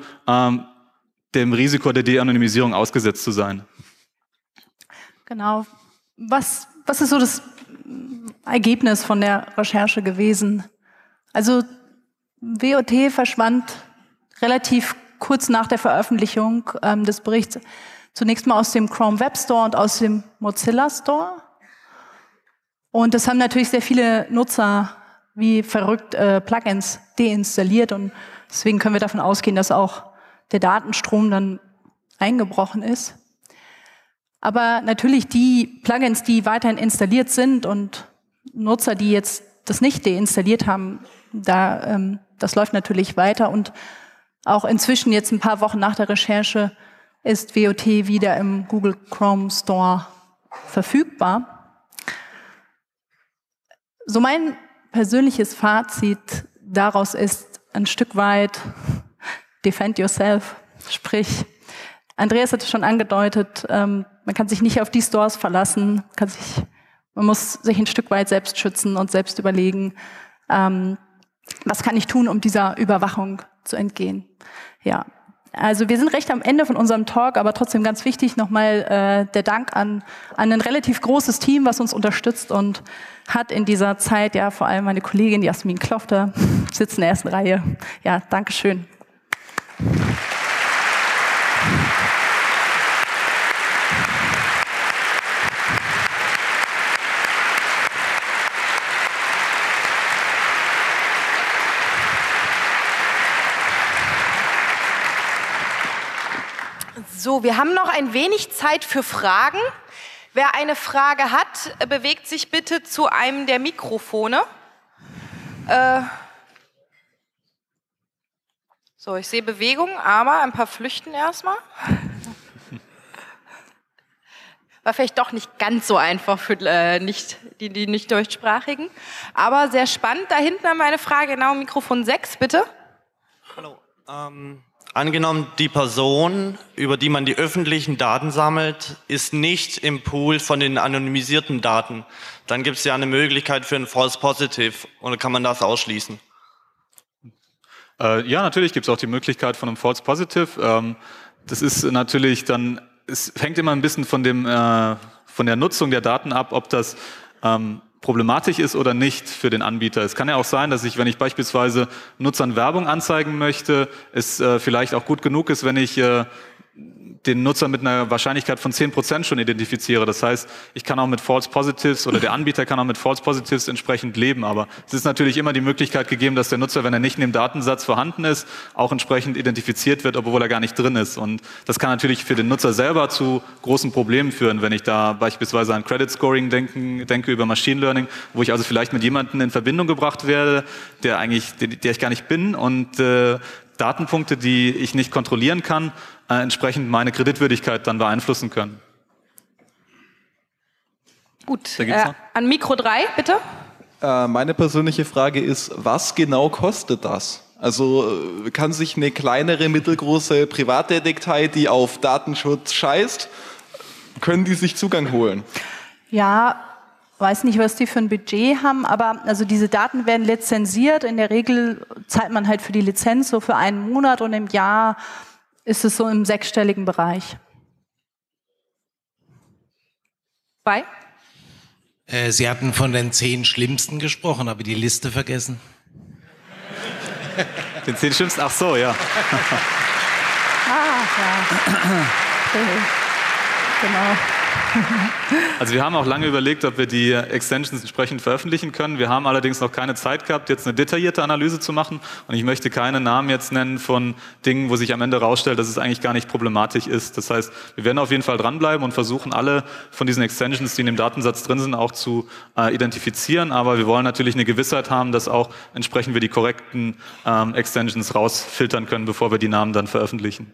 dem Risiko der De-Anonymisierung ausgesetzt zu sein. Genau. Was ist so das Ergebnis von der Recherche gewesen? Also WOT verschwand relativ kurz nach der Veröffentlichung des Berichts zunächst mal aus dem Chrome Web Store und aus dem Mozilla Store. Und das haben natürlich sehr viele Nutzer wie verrückt Plugins deinstalliert, und deswegen können wir davon ausgehen, dass auch der Datenstrom dann eingebrochen ist. Aber natürlich die Plugins, die weiterhin installiert sind, und Nutzer, die jetzt das nicht deinstalliert haben, das läuft natürlich weiter, und auch inzwischen jetzt ein paar Wochen nach der Recherche ist WOT wieder im Google Chrome Store verfügbar. So mein persönliches Fazit daraus ist ein Stück weit defend yourself, sprich, Andreas hat es schon angedeutet, man kann sich nicht auf die Stores verlassen, man muss sich ein Stück weit selbst schützen und selbst überlegen, was kann ich tun, um dieser Überwachung zu entgehen. Ja, also wir sind recht am Ende von unserem Talk, aber trotzdem ganz wichtig nochmal der Dank an ein relativ großes Team, was uns unterstützt und hat in dieser Zeit, ja, vor allem meine Kollegin Jasmin Klofter, sitzt in der ersten Reihe. Ja, Dankeschön. So, wir haben noch ein wenig Zeit für Fragen. Wer eine Frage hat, bewegt sich bitte zu einem der Mikrofone. So, ich sehe Bewegungen, aber ein paar flüchten erstmal. War vielleicht doch nicht ganz so einfach für die nicht deutschsprachigen. Aber sehr spannend. Da hinten haben wir eine Frage, genau, Mikrofon 6, bitte. Hallo. Angenommen, die Person, über die man die öffentlichen Daten sammelt, ist nicht im Pool von den anonymisierten Daten. Dann gibt es ja eine Möglichkeit für ein False Positive. Oder kann man das ausschließen? Ja, natürlich gibt es auch die Möglichkeit von einem False Positive. Das ist natürlich dann, es hängt immer ein bisschen von der Nutzung der Daten ab, ob das problematisch ist oder nicht für den Anbieter. Es kann ja auch sein, dass wenn ich beispielsweise Nutzern Werbung anzeigen möchte, es vielleicht auch gut genug ist, wenn ich den Nutzer mit einer Wahrscheinlichkeit von 10% schon identifiziere. Das heißt, ich kann auch mit False Positives oder der Anbieter kann auch mit False Positives entsprechend leben. Aber es ist natürlich immer die Möglichkeit gegeben, dass der Nutzer, wenn er nicht in dem Datensatz vorhanden ist, auch entsprechend identifiziert wird, obwohl er gar nicht drin ist. Und das kann natürlich für den Nutzer selber zu großen Problemen führen, wenn ich da beispielsweise an Credit Scoring denke über Machine Learning, wo ich also vielleicht mit jemandem in Verbindung gebracht werde, der ich gar nicht bin, und Datenpunkte, die ich nicht kontrollieren kann, entsprechend meine Kreditwürdigkeit dann beeinflussen können. Gut, an Mikro 3, bitte. Meine persönliche Frage ist, was genau kostet das? Also kann sich eine kleinere, mittelgroße Privatdetektei, die auf Datenschutz scheißt, können die sich Zugang holen? Ja, weiß nicht, was die für ein Budget haben, aber also diese Daten werden lizenziert. In der Regel zahlt man halt für die Lizenz so für einen Monat und im Jahr ist es so im sechsstelligen Bereich. Bei? Sie hatten von den 10 Schlimmsten gesprochen, aber die Liste vergessen. Den 10 Schlimmsten? Ach so, ja. Ja. Genau. Also wir haben auch lange überlegt, ob wir die Extensions entsprechend veröffentlichen können. Wir haben allerdings noch keine Zeit gehabt, jetzt eine detaillierte Analyse zu machen. Und ich möchte keine Namen jetzt nennen von Dingen, wo sich am Ende herausstellt, dass es eigentlich gar nicht problematisch ist. Das heißt, wir werden auf jeden Fall dranbleiben und versuchen, alle von diesen Extensions, die in dem Datensatz drin sind, auch zu identifizieren. Aber wir wollen natürlich eine Gewissheit haben, dass auch entsprechend wir die korrekten Extensions rausfiltern können, bevor wir die Namen dann veröffentlichen.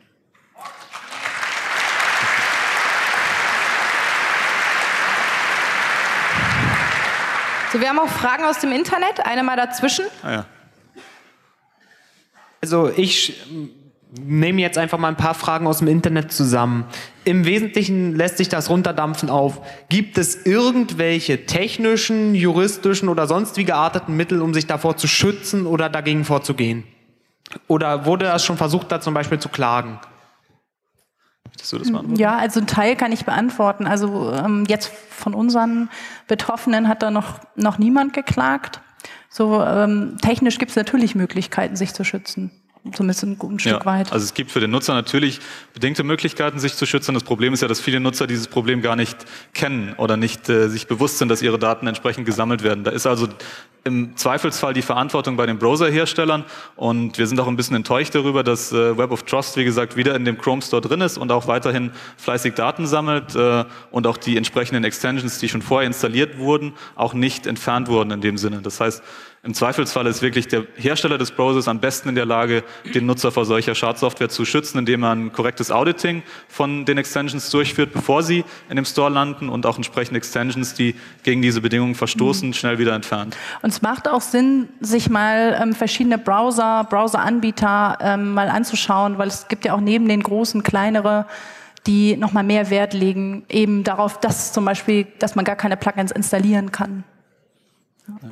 So, wir haben auch Fragen aus dem Internet. Eine mal dazwischen. Ah, ja. Also ich nehme jetzt einfach mal ein paar Fragen aus dem Internet zusammen. Im Wesentlichen lässt sich das runterdampfen auf: Gibt es irgendwelche technischen, juristischen oder sonst wie gearteten Mittel, um sich davor zu schützen oder dagegen vorzugehen? Oder wurde das schon versucht, da zum Beispiel zu klagen? Ja, also einen Teil kann ich beantworten. Also jetzt von unseren Betroffenen hat da noch niemand geklagt. So technisch gibt es natürlich Möglichkeiten, sich zu schützen. Zumindest ein gutes Stück weit. Also es gibt für den Nutzer natürlich bedingte Möglichkeiten, sich zu schützen. Das Problem ist ja, dass viele Nutzer dieses Problem gar nicht kennen oder nicht sich bewusst sind, dass ihre Daten entsprechend gesammelt werden. Da ist also im Zweifelsfall die Verantwortung bei den Browserherstellern, und wir sind auch ein bisschen enttäuscht darüber, dass Web of Trust, wie gesagt, wieder in dem Chrome Store drin ist und auch weiterhin fleißig Daten sammelt und auch die entsprechenden Extensions, die schon vorher installiert wurden, auch nicht entfernt wurden in dem Sinne. Das heißt, im Zweifelsfall ist wirklich der Hersteller des Browsers am besten in der Lage, den Nutzer vor solcher Schadsoftware zu schützen, indem er ein korrektes Auditing von den Extensions durchführt, bevor sie in dem Store landen, und auch entsprechende Extensions, die gegen diese Bedingungen verstoßen, schnell wieder entfernt. Und es macht auch Sinn, sich mal verschiedene Browser-Anbieter mal anzuschauen, weil es gibt ja auch neben den großen kleinere, die nochmal mehr Wert legen, eben darauf, dass zum Beispiel, dass man gar keine Plugins installieren kann. Ja.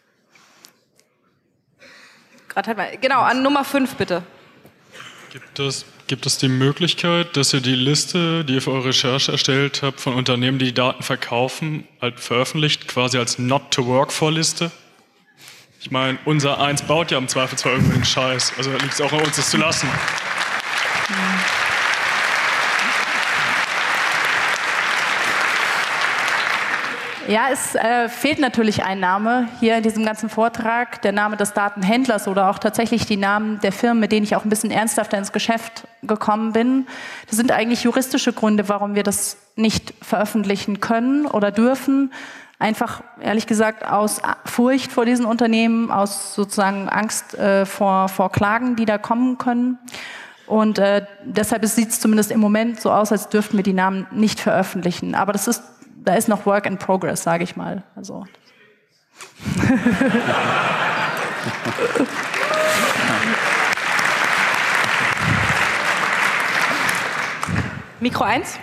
Genau, an Nummer 5 bitte. Gibt es die Möglichkeit, dass ihr die Liste, die ihr für eure Recherche erstellt habt, von Unternehmen, die Daten verkaufen, halt veröffentlicht, quasi als Not-to-Work-For-Liste? Ich meine, unser Eins baut ja im Zweifelsfall irgendwo den Scheiß. Also liegt es auch an uns, das zu lassen. Ja, es fehlt natürlich ein Name hier in diesem ganzen Vortrag, der Name des Datenhändlers oder auch tatsächlich die Namen der Firmen, mit denen ich auch ein bisschen ernsthafter ins Geschäft gekommen bin. Das sind eigentlich juristische Gründe, warum wir das nicht veröffentlichen können oder dürfen. Einfach, ehrlich gesagt, aus Furcht vor diesen Unternehmen, aus sozusagen Angst vor Klagen, die da kommen können. Und deshalb sieht es zumindest im Moment so aus, als dürften wir die Namen nicht veröffentlichen. Aber da ist noch Work in Progress, sage ich mal. Also. Mikro 1.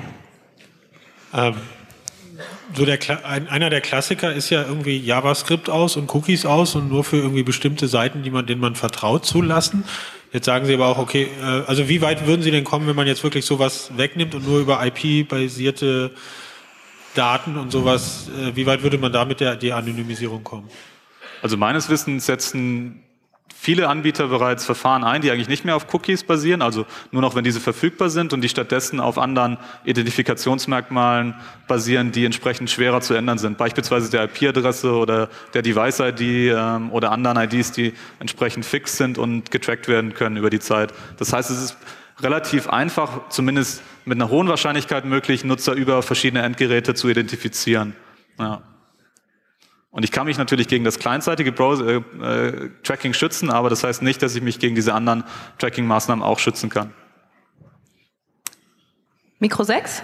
Einer der Klassiker ist ja irgendwie JavaScript aus und Cookies aus und nur für irgendwie bestimmte Seiten, denen man vertraut, zulassen. Jetzt sagen Sie aber auch, okay, also wie weit würden Sie denn kommen, wenn man jetzt wirklich sowas wegnimmt und nur über IP-basierte Daten und sowas, wie weit würde man da mit der De-Anonymisierung kommen? Also meines Wissens setzen viele Anbieter bereits Verfahren ein, die eigentlich nicht mehr auf Cookies basieren, also nur noch, wenn diese verfügbar sind, und die stattdessen auf anderen Identifikationsmerkmalen basieren, die entsprechend schwerer zu ändern sind. Beispielsweise der IP-Adresse oder der Device-ID oder anderen IDs, die entsprechend fix sind und getrackt werden können über die Zeit. Das heißt, es ist relativ einfach, zumindest mit einer hohen Wahrscheinlichkeit möglich, Nutzer über verschiedene Endgeräte zu identifizieren. Ja. Und ich kann mich natürlich gegen das kleinseitige Tracking schützen, aber das heißt nicht, dass ich mich gegen diese anderen Tracking-Maßnahmen auch schützen kann. Mikro 6.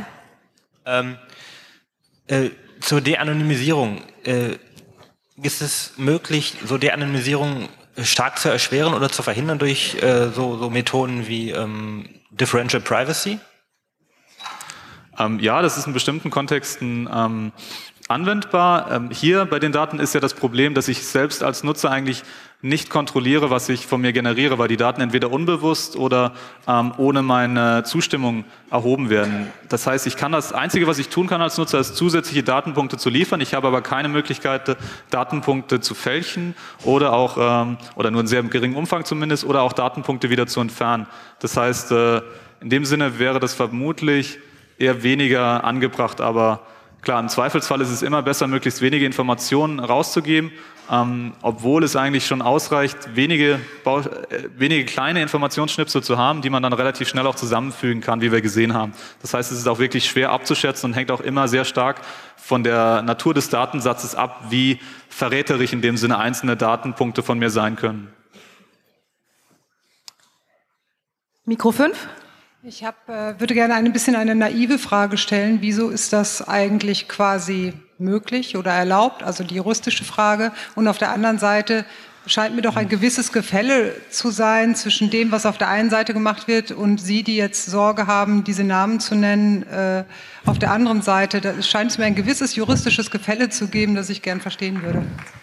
Zur De-Anonymisierung. Ist es möglich, so De-Anonymisierung stark zu erschweren oder zu verhindern durch so Methoden wie Differential Privacy? Ja, das ist in bestimmten Kontexten anwendbar. Hier bei den Daten ist ja das Problem, dass ich selbst als Nutzer eigentlich nicht kontrolliere, was ich von mir generiere, weil die Daten entweder unbewusst oder ohne meine Zustimmung erhoben werden. Das heißt, das Einzige, was ich tun kann als Nutzer, ist zusätzliche Datenpunkte zu liefern. Ich habe aber keine Möglichkeit, Datenpunkte zu fälschen oder oder nur in sehr geringem Umfang zumindest, oder auch Datenpunkte wieder zu entfernen. Das heißt, in dem Sinne wäre das vermutlich eher weniger angebracht, aber klar, im Zweifelsfall ist es immer besser, möglichst wenige Informationen rauszugeben, obwohl es eigentlich schon ausreicht, wenige kleine Informationsschnipsel zu haben, die man dann relativ schnell auch zusammenfügen kann, wie wir gesehen haben. Das heißt, es ist auch wirklich schwer abzuschätzen und hängt auch immer sehr stark von der Natur des Datensatzes ab, wie verräterisch in dem Sinne einzelne Datenpunkte von mir sein können. Mikro 5. Ich würde gerne ein bisschen eine naive Frage stellen. Wieso ist das eigentlich quasi möglich oder erlaubt? Also die juristische Frage. Und auf der anderen Seite scheint mir doch ein gewisses Gefälle zu sein zwischen dem, was auf der einen Seite gemacht wird, und Sie, die jetzt Sorge haben, diese Namen zu nennen. Auf der anderen Seite da scheint es mir ein gewisses juristisches Gefälle zu geben, das ich gern verstehen würde.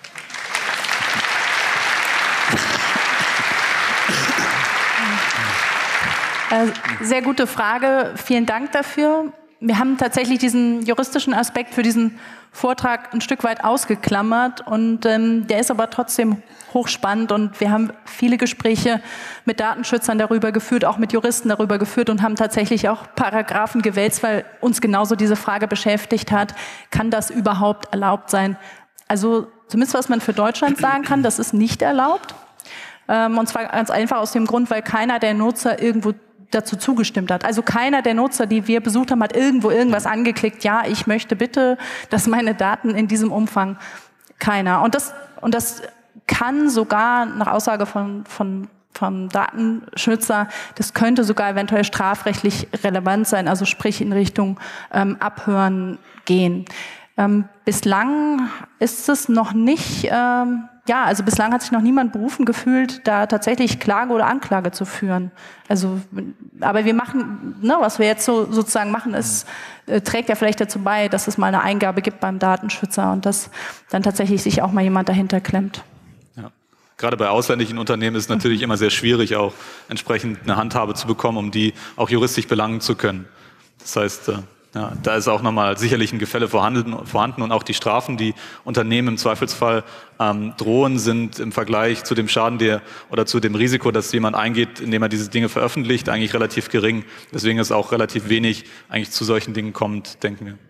Sehr gute Frage. Vielen Dank dafür. Wir haben tatsächlich diesen juristischen Aspekt für diesen Vortrag ein Stück weit ausgeklammert, und der ist aber trotzdem hochspannend, und wir haben viele Gespräche mit Datenschützern darüber geführt, auch mit Juristen darüber geführt, und haben tatsächlich auch Paragraphen gewälzt, weil uns genauso diese Frage beschäftigt hat, kann das überhaupt erlaubt sein? Also zumindest was man für Deutschland sagen kann, das ist nicht erlaubt. Und zwar ganz einfach aus dem Grund, weil keiner der Nutzer irgendwo dazu zugestimmt hat. Also keiner der Nutzer, die wir besucht haben, hat irgendwo irgendwas angeklickt. Ja, ich möchte bitte, dass meine Daten in diesem Umfang. Keiner. Und das kann sogar nach Aussage vom Datenschützer, das könnte sogar eventuell strafrechtlich relevant sein, also sprich in Richtung Abhören gehen. Bislang ist es noch nicht, also bislang hat sich noch niemand berufen gefühlt, da tatsächlich Klage oder Anklage zu führen. Also, aber wir machen, was wir jetzt sozusagen machen, trägt ja vielleicht dazu bei, dass es mal eine Eingabe gibt beim Datenschützer und dass dann tatsächlich sich auch mal jemand dahinter klemmt. Ja. Gerade bei ausländischen Unternehmen ist es natürlich immer sehr schwierig, auch entsprechend eine Handhabe zu bekommen, um die auch juristisch belangen zu können. Das heißt, ja, da ist auch nochmal sicherlich ein Gefälle vorhanden, und auch die Strafen, die Unternehmen im Zweifelsfall drohen, sind im Vergleich zu dem Schaden oder zu dem Risiko, dass jemand eingeht, indem er diese Dinge veröffentlicht, eigentlich relativ gering. Deswegen ist auch relativ wenig eigentlich zu solchen Dingen kommt, denken wir.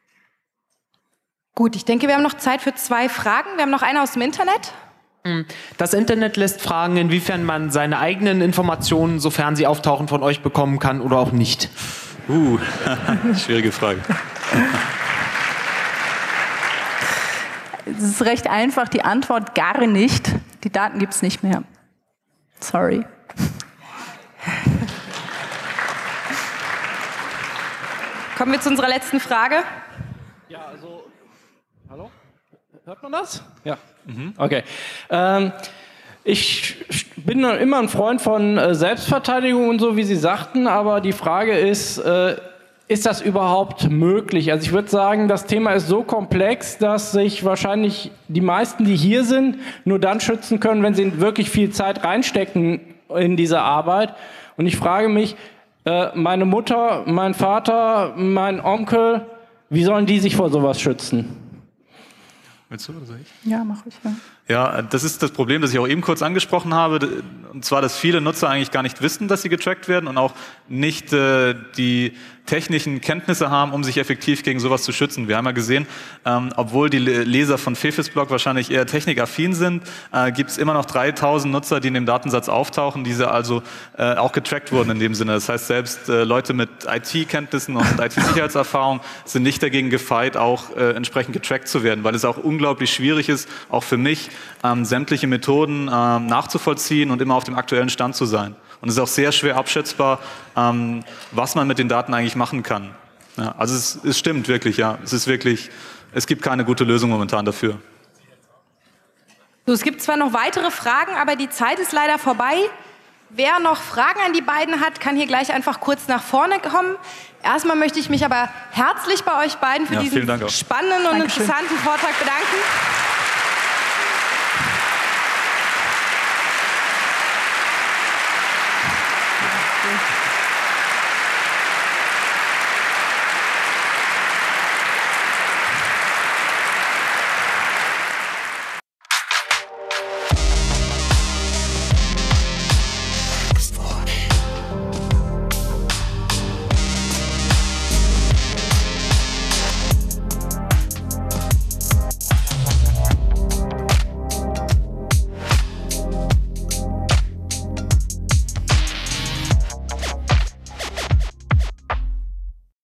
Gut, ich denke, wir haben noch Zeit für 2 Fragen. Wir haben noch eine aus dem Internet. Das Internet lässt fragen, inwiefern man seine eigenen Informationen, sofern sie auftauchen, von euch bekommen kann oder auch nicht. Schwierige Frage. Es ist recht einfach, die Antwort gar nicht. Die Daten gibt es nicht mehr. Sorry. Kommen wir zu unserer letzten Frage. Ja, also, hallo? Hört man das? Ja. Okay. Ich bin immer ein Freund von Selbstverteidigung und so, wie Sie sagten, aber die Frage ist das überhaupt möglich? Also ich würde sagen, das Thema ist so komplex, dass sich wahrscheinlich die meisten, die hier sind, nur dann schützen können, wenn sie wirklich viel Zeit reinstecken in diese Arbeit. Und ich frage mich, meine Mutter, mein Vater, mein Onkel, wie sollen die sich vor sowas schützen? Willst du oder soll ich? Ja, mach ich. Ja. Ja, das ist das Problem, das ich auch eben kurz angesprochen habe, und zwar, dass viele Nutzer eigentlich gar nicht wissen, dass sie getrackt werden und auch nicht die technischen Kenntnisse haben, um sich effektiv gegen sowas zu schützen. Wir haben ja gesehen, obwohl die Leser von Fefis-Blog wahrscheinlich eher technikaffin sind, gibt es immer noch 3000 Nutzer, die in dem Datensatz auftauchen, diese also auch getrackt wurden in dem Sinne. Das heißt, selbst Leute mit IT-Kenntnissen und IT-Sicherheitserfahrung sind nicht dagegen gefeit, auch entsprechend getrackt zu werden, weil es auch unglaublich schwierig ist, auch für mich, sämtliche Methoden nachzuvollziehen und immer auf dem aktuellen Stand zu sein. Und es ist auch sehr schwer abschätzbar, was man mit den Daten eigentlich machen kann. Ja, also es stimmt wirklich, ja. Es gibt keine gute Lösung momentan dafür. So, es gibt zwar noch weitere Fragen, aber die Zeit ist leider vorbei. Wer noch Fragen an die beiden hat, kann hier gleich einfach kurz nach vorne kommen. Erstmal möchte ich mich aber herzlich bei euch beiden für diesen spannenden und interessanten Vortrag bedanken.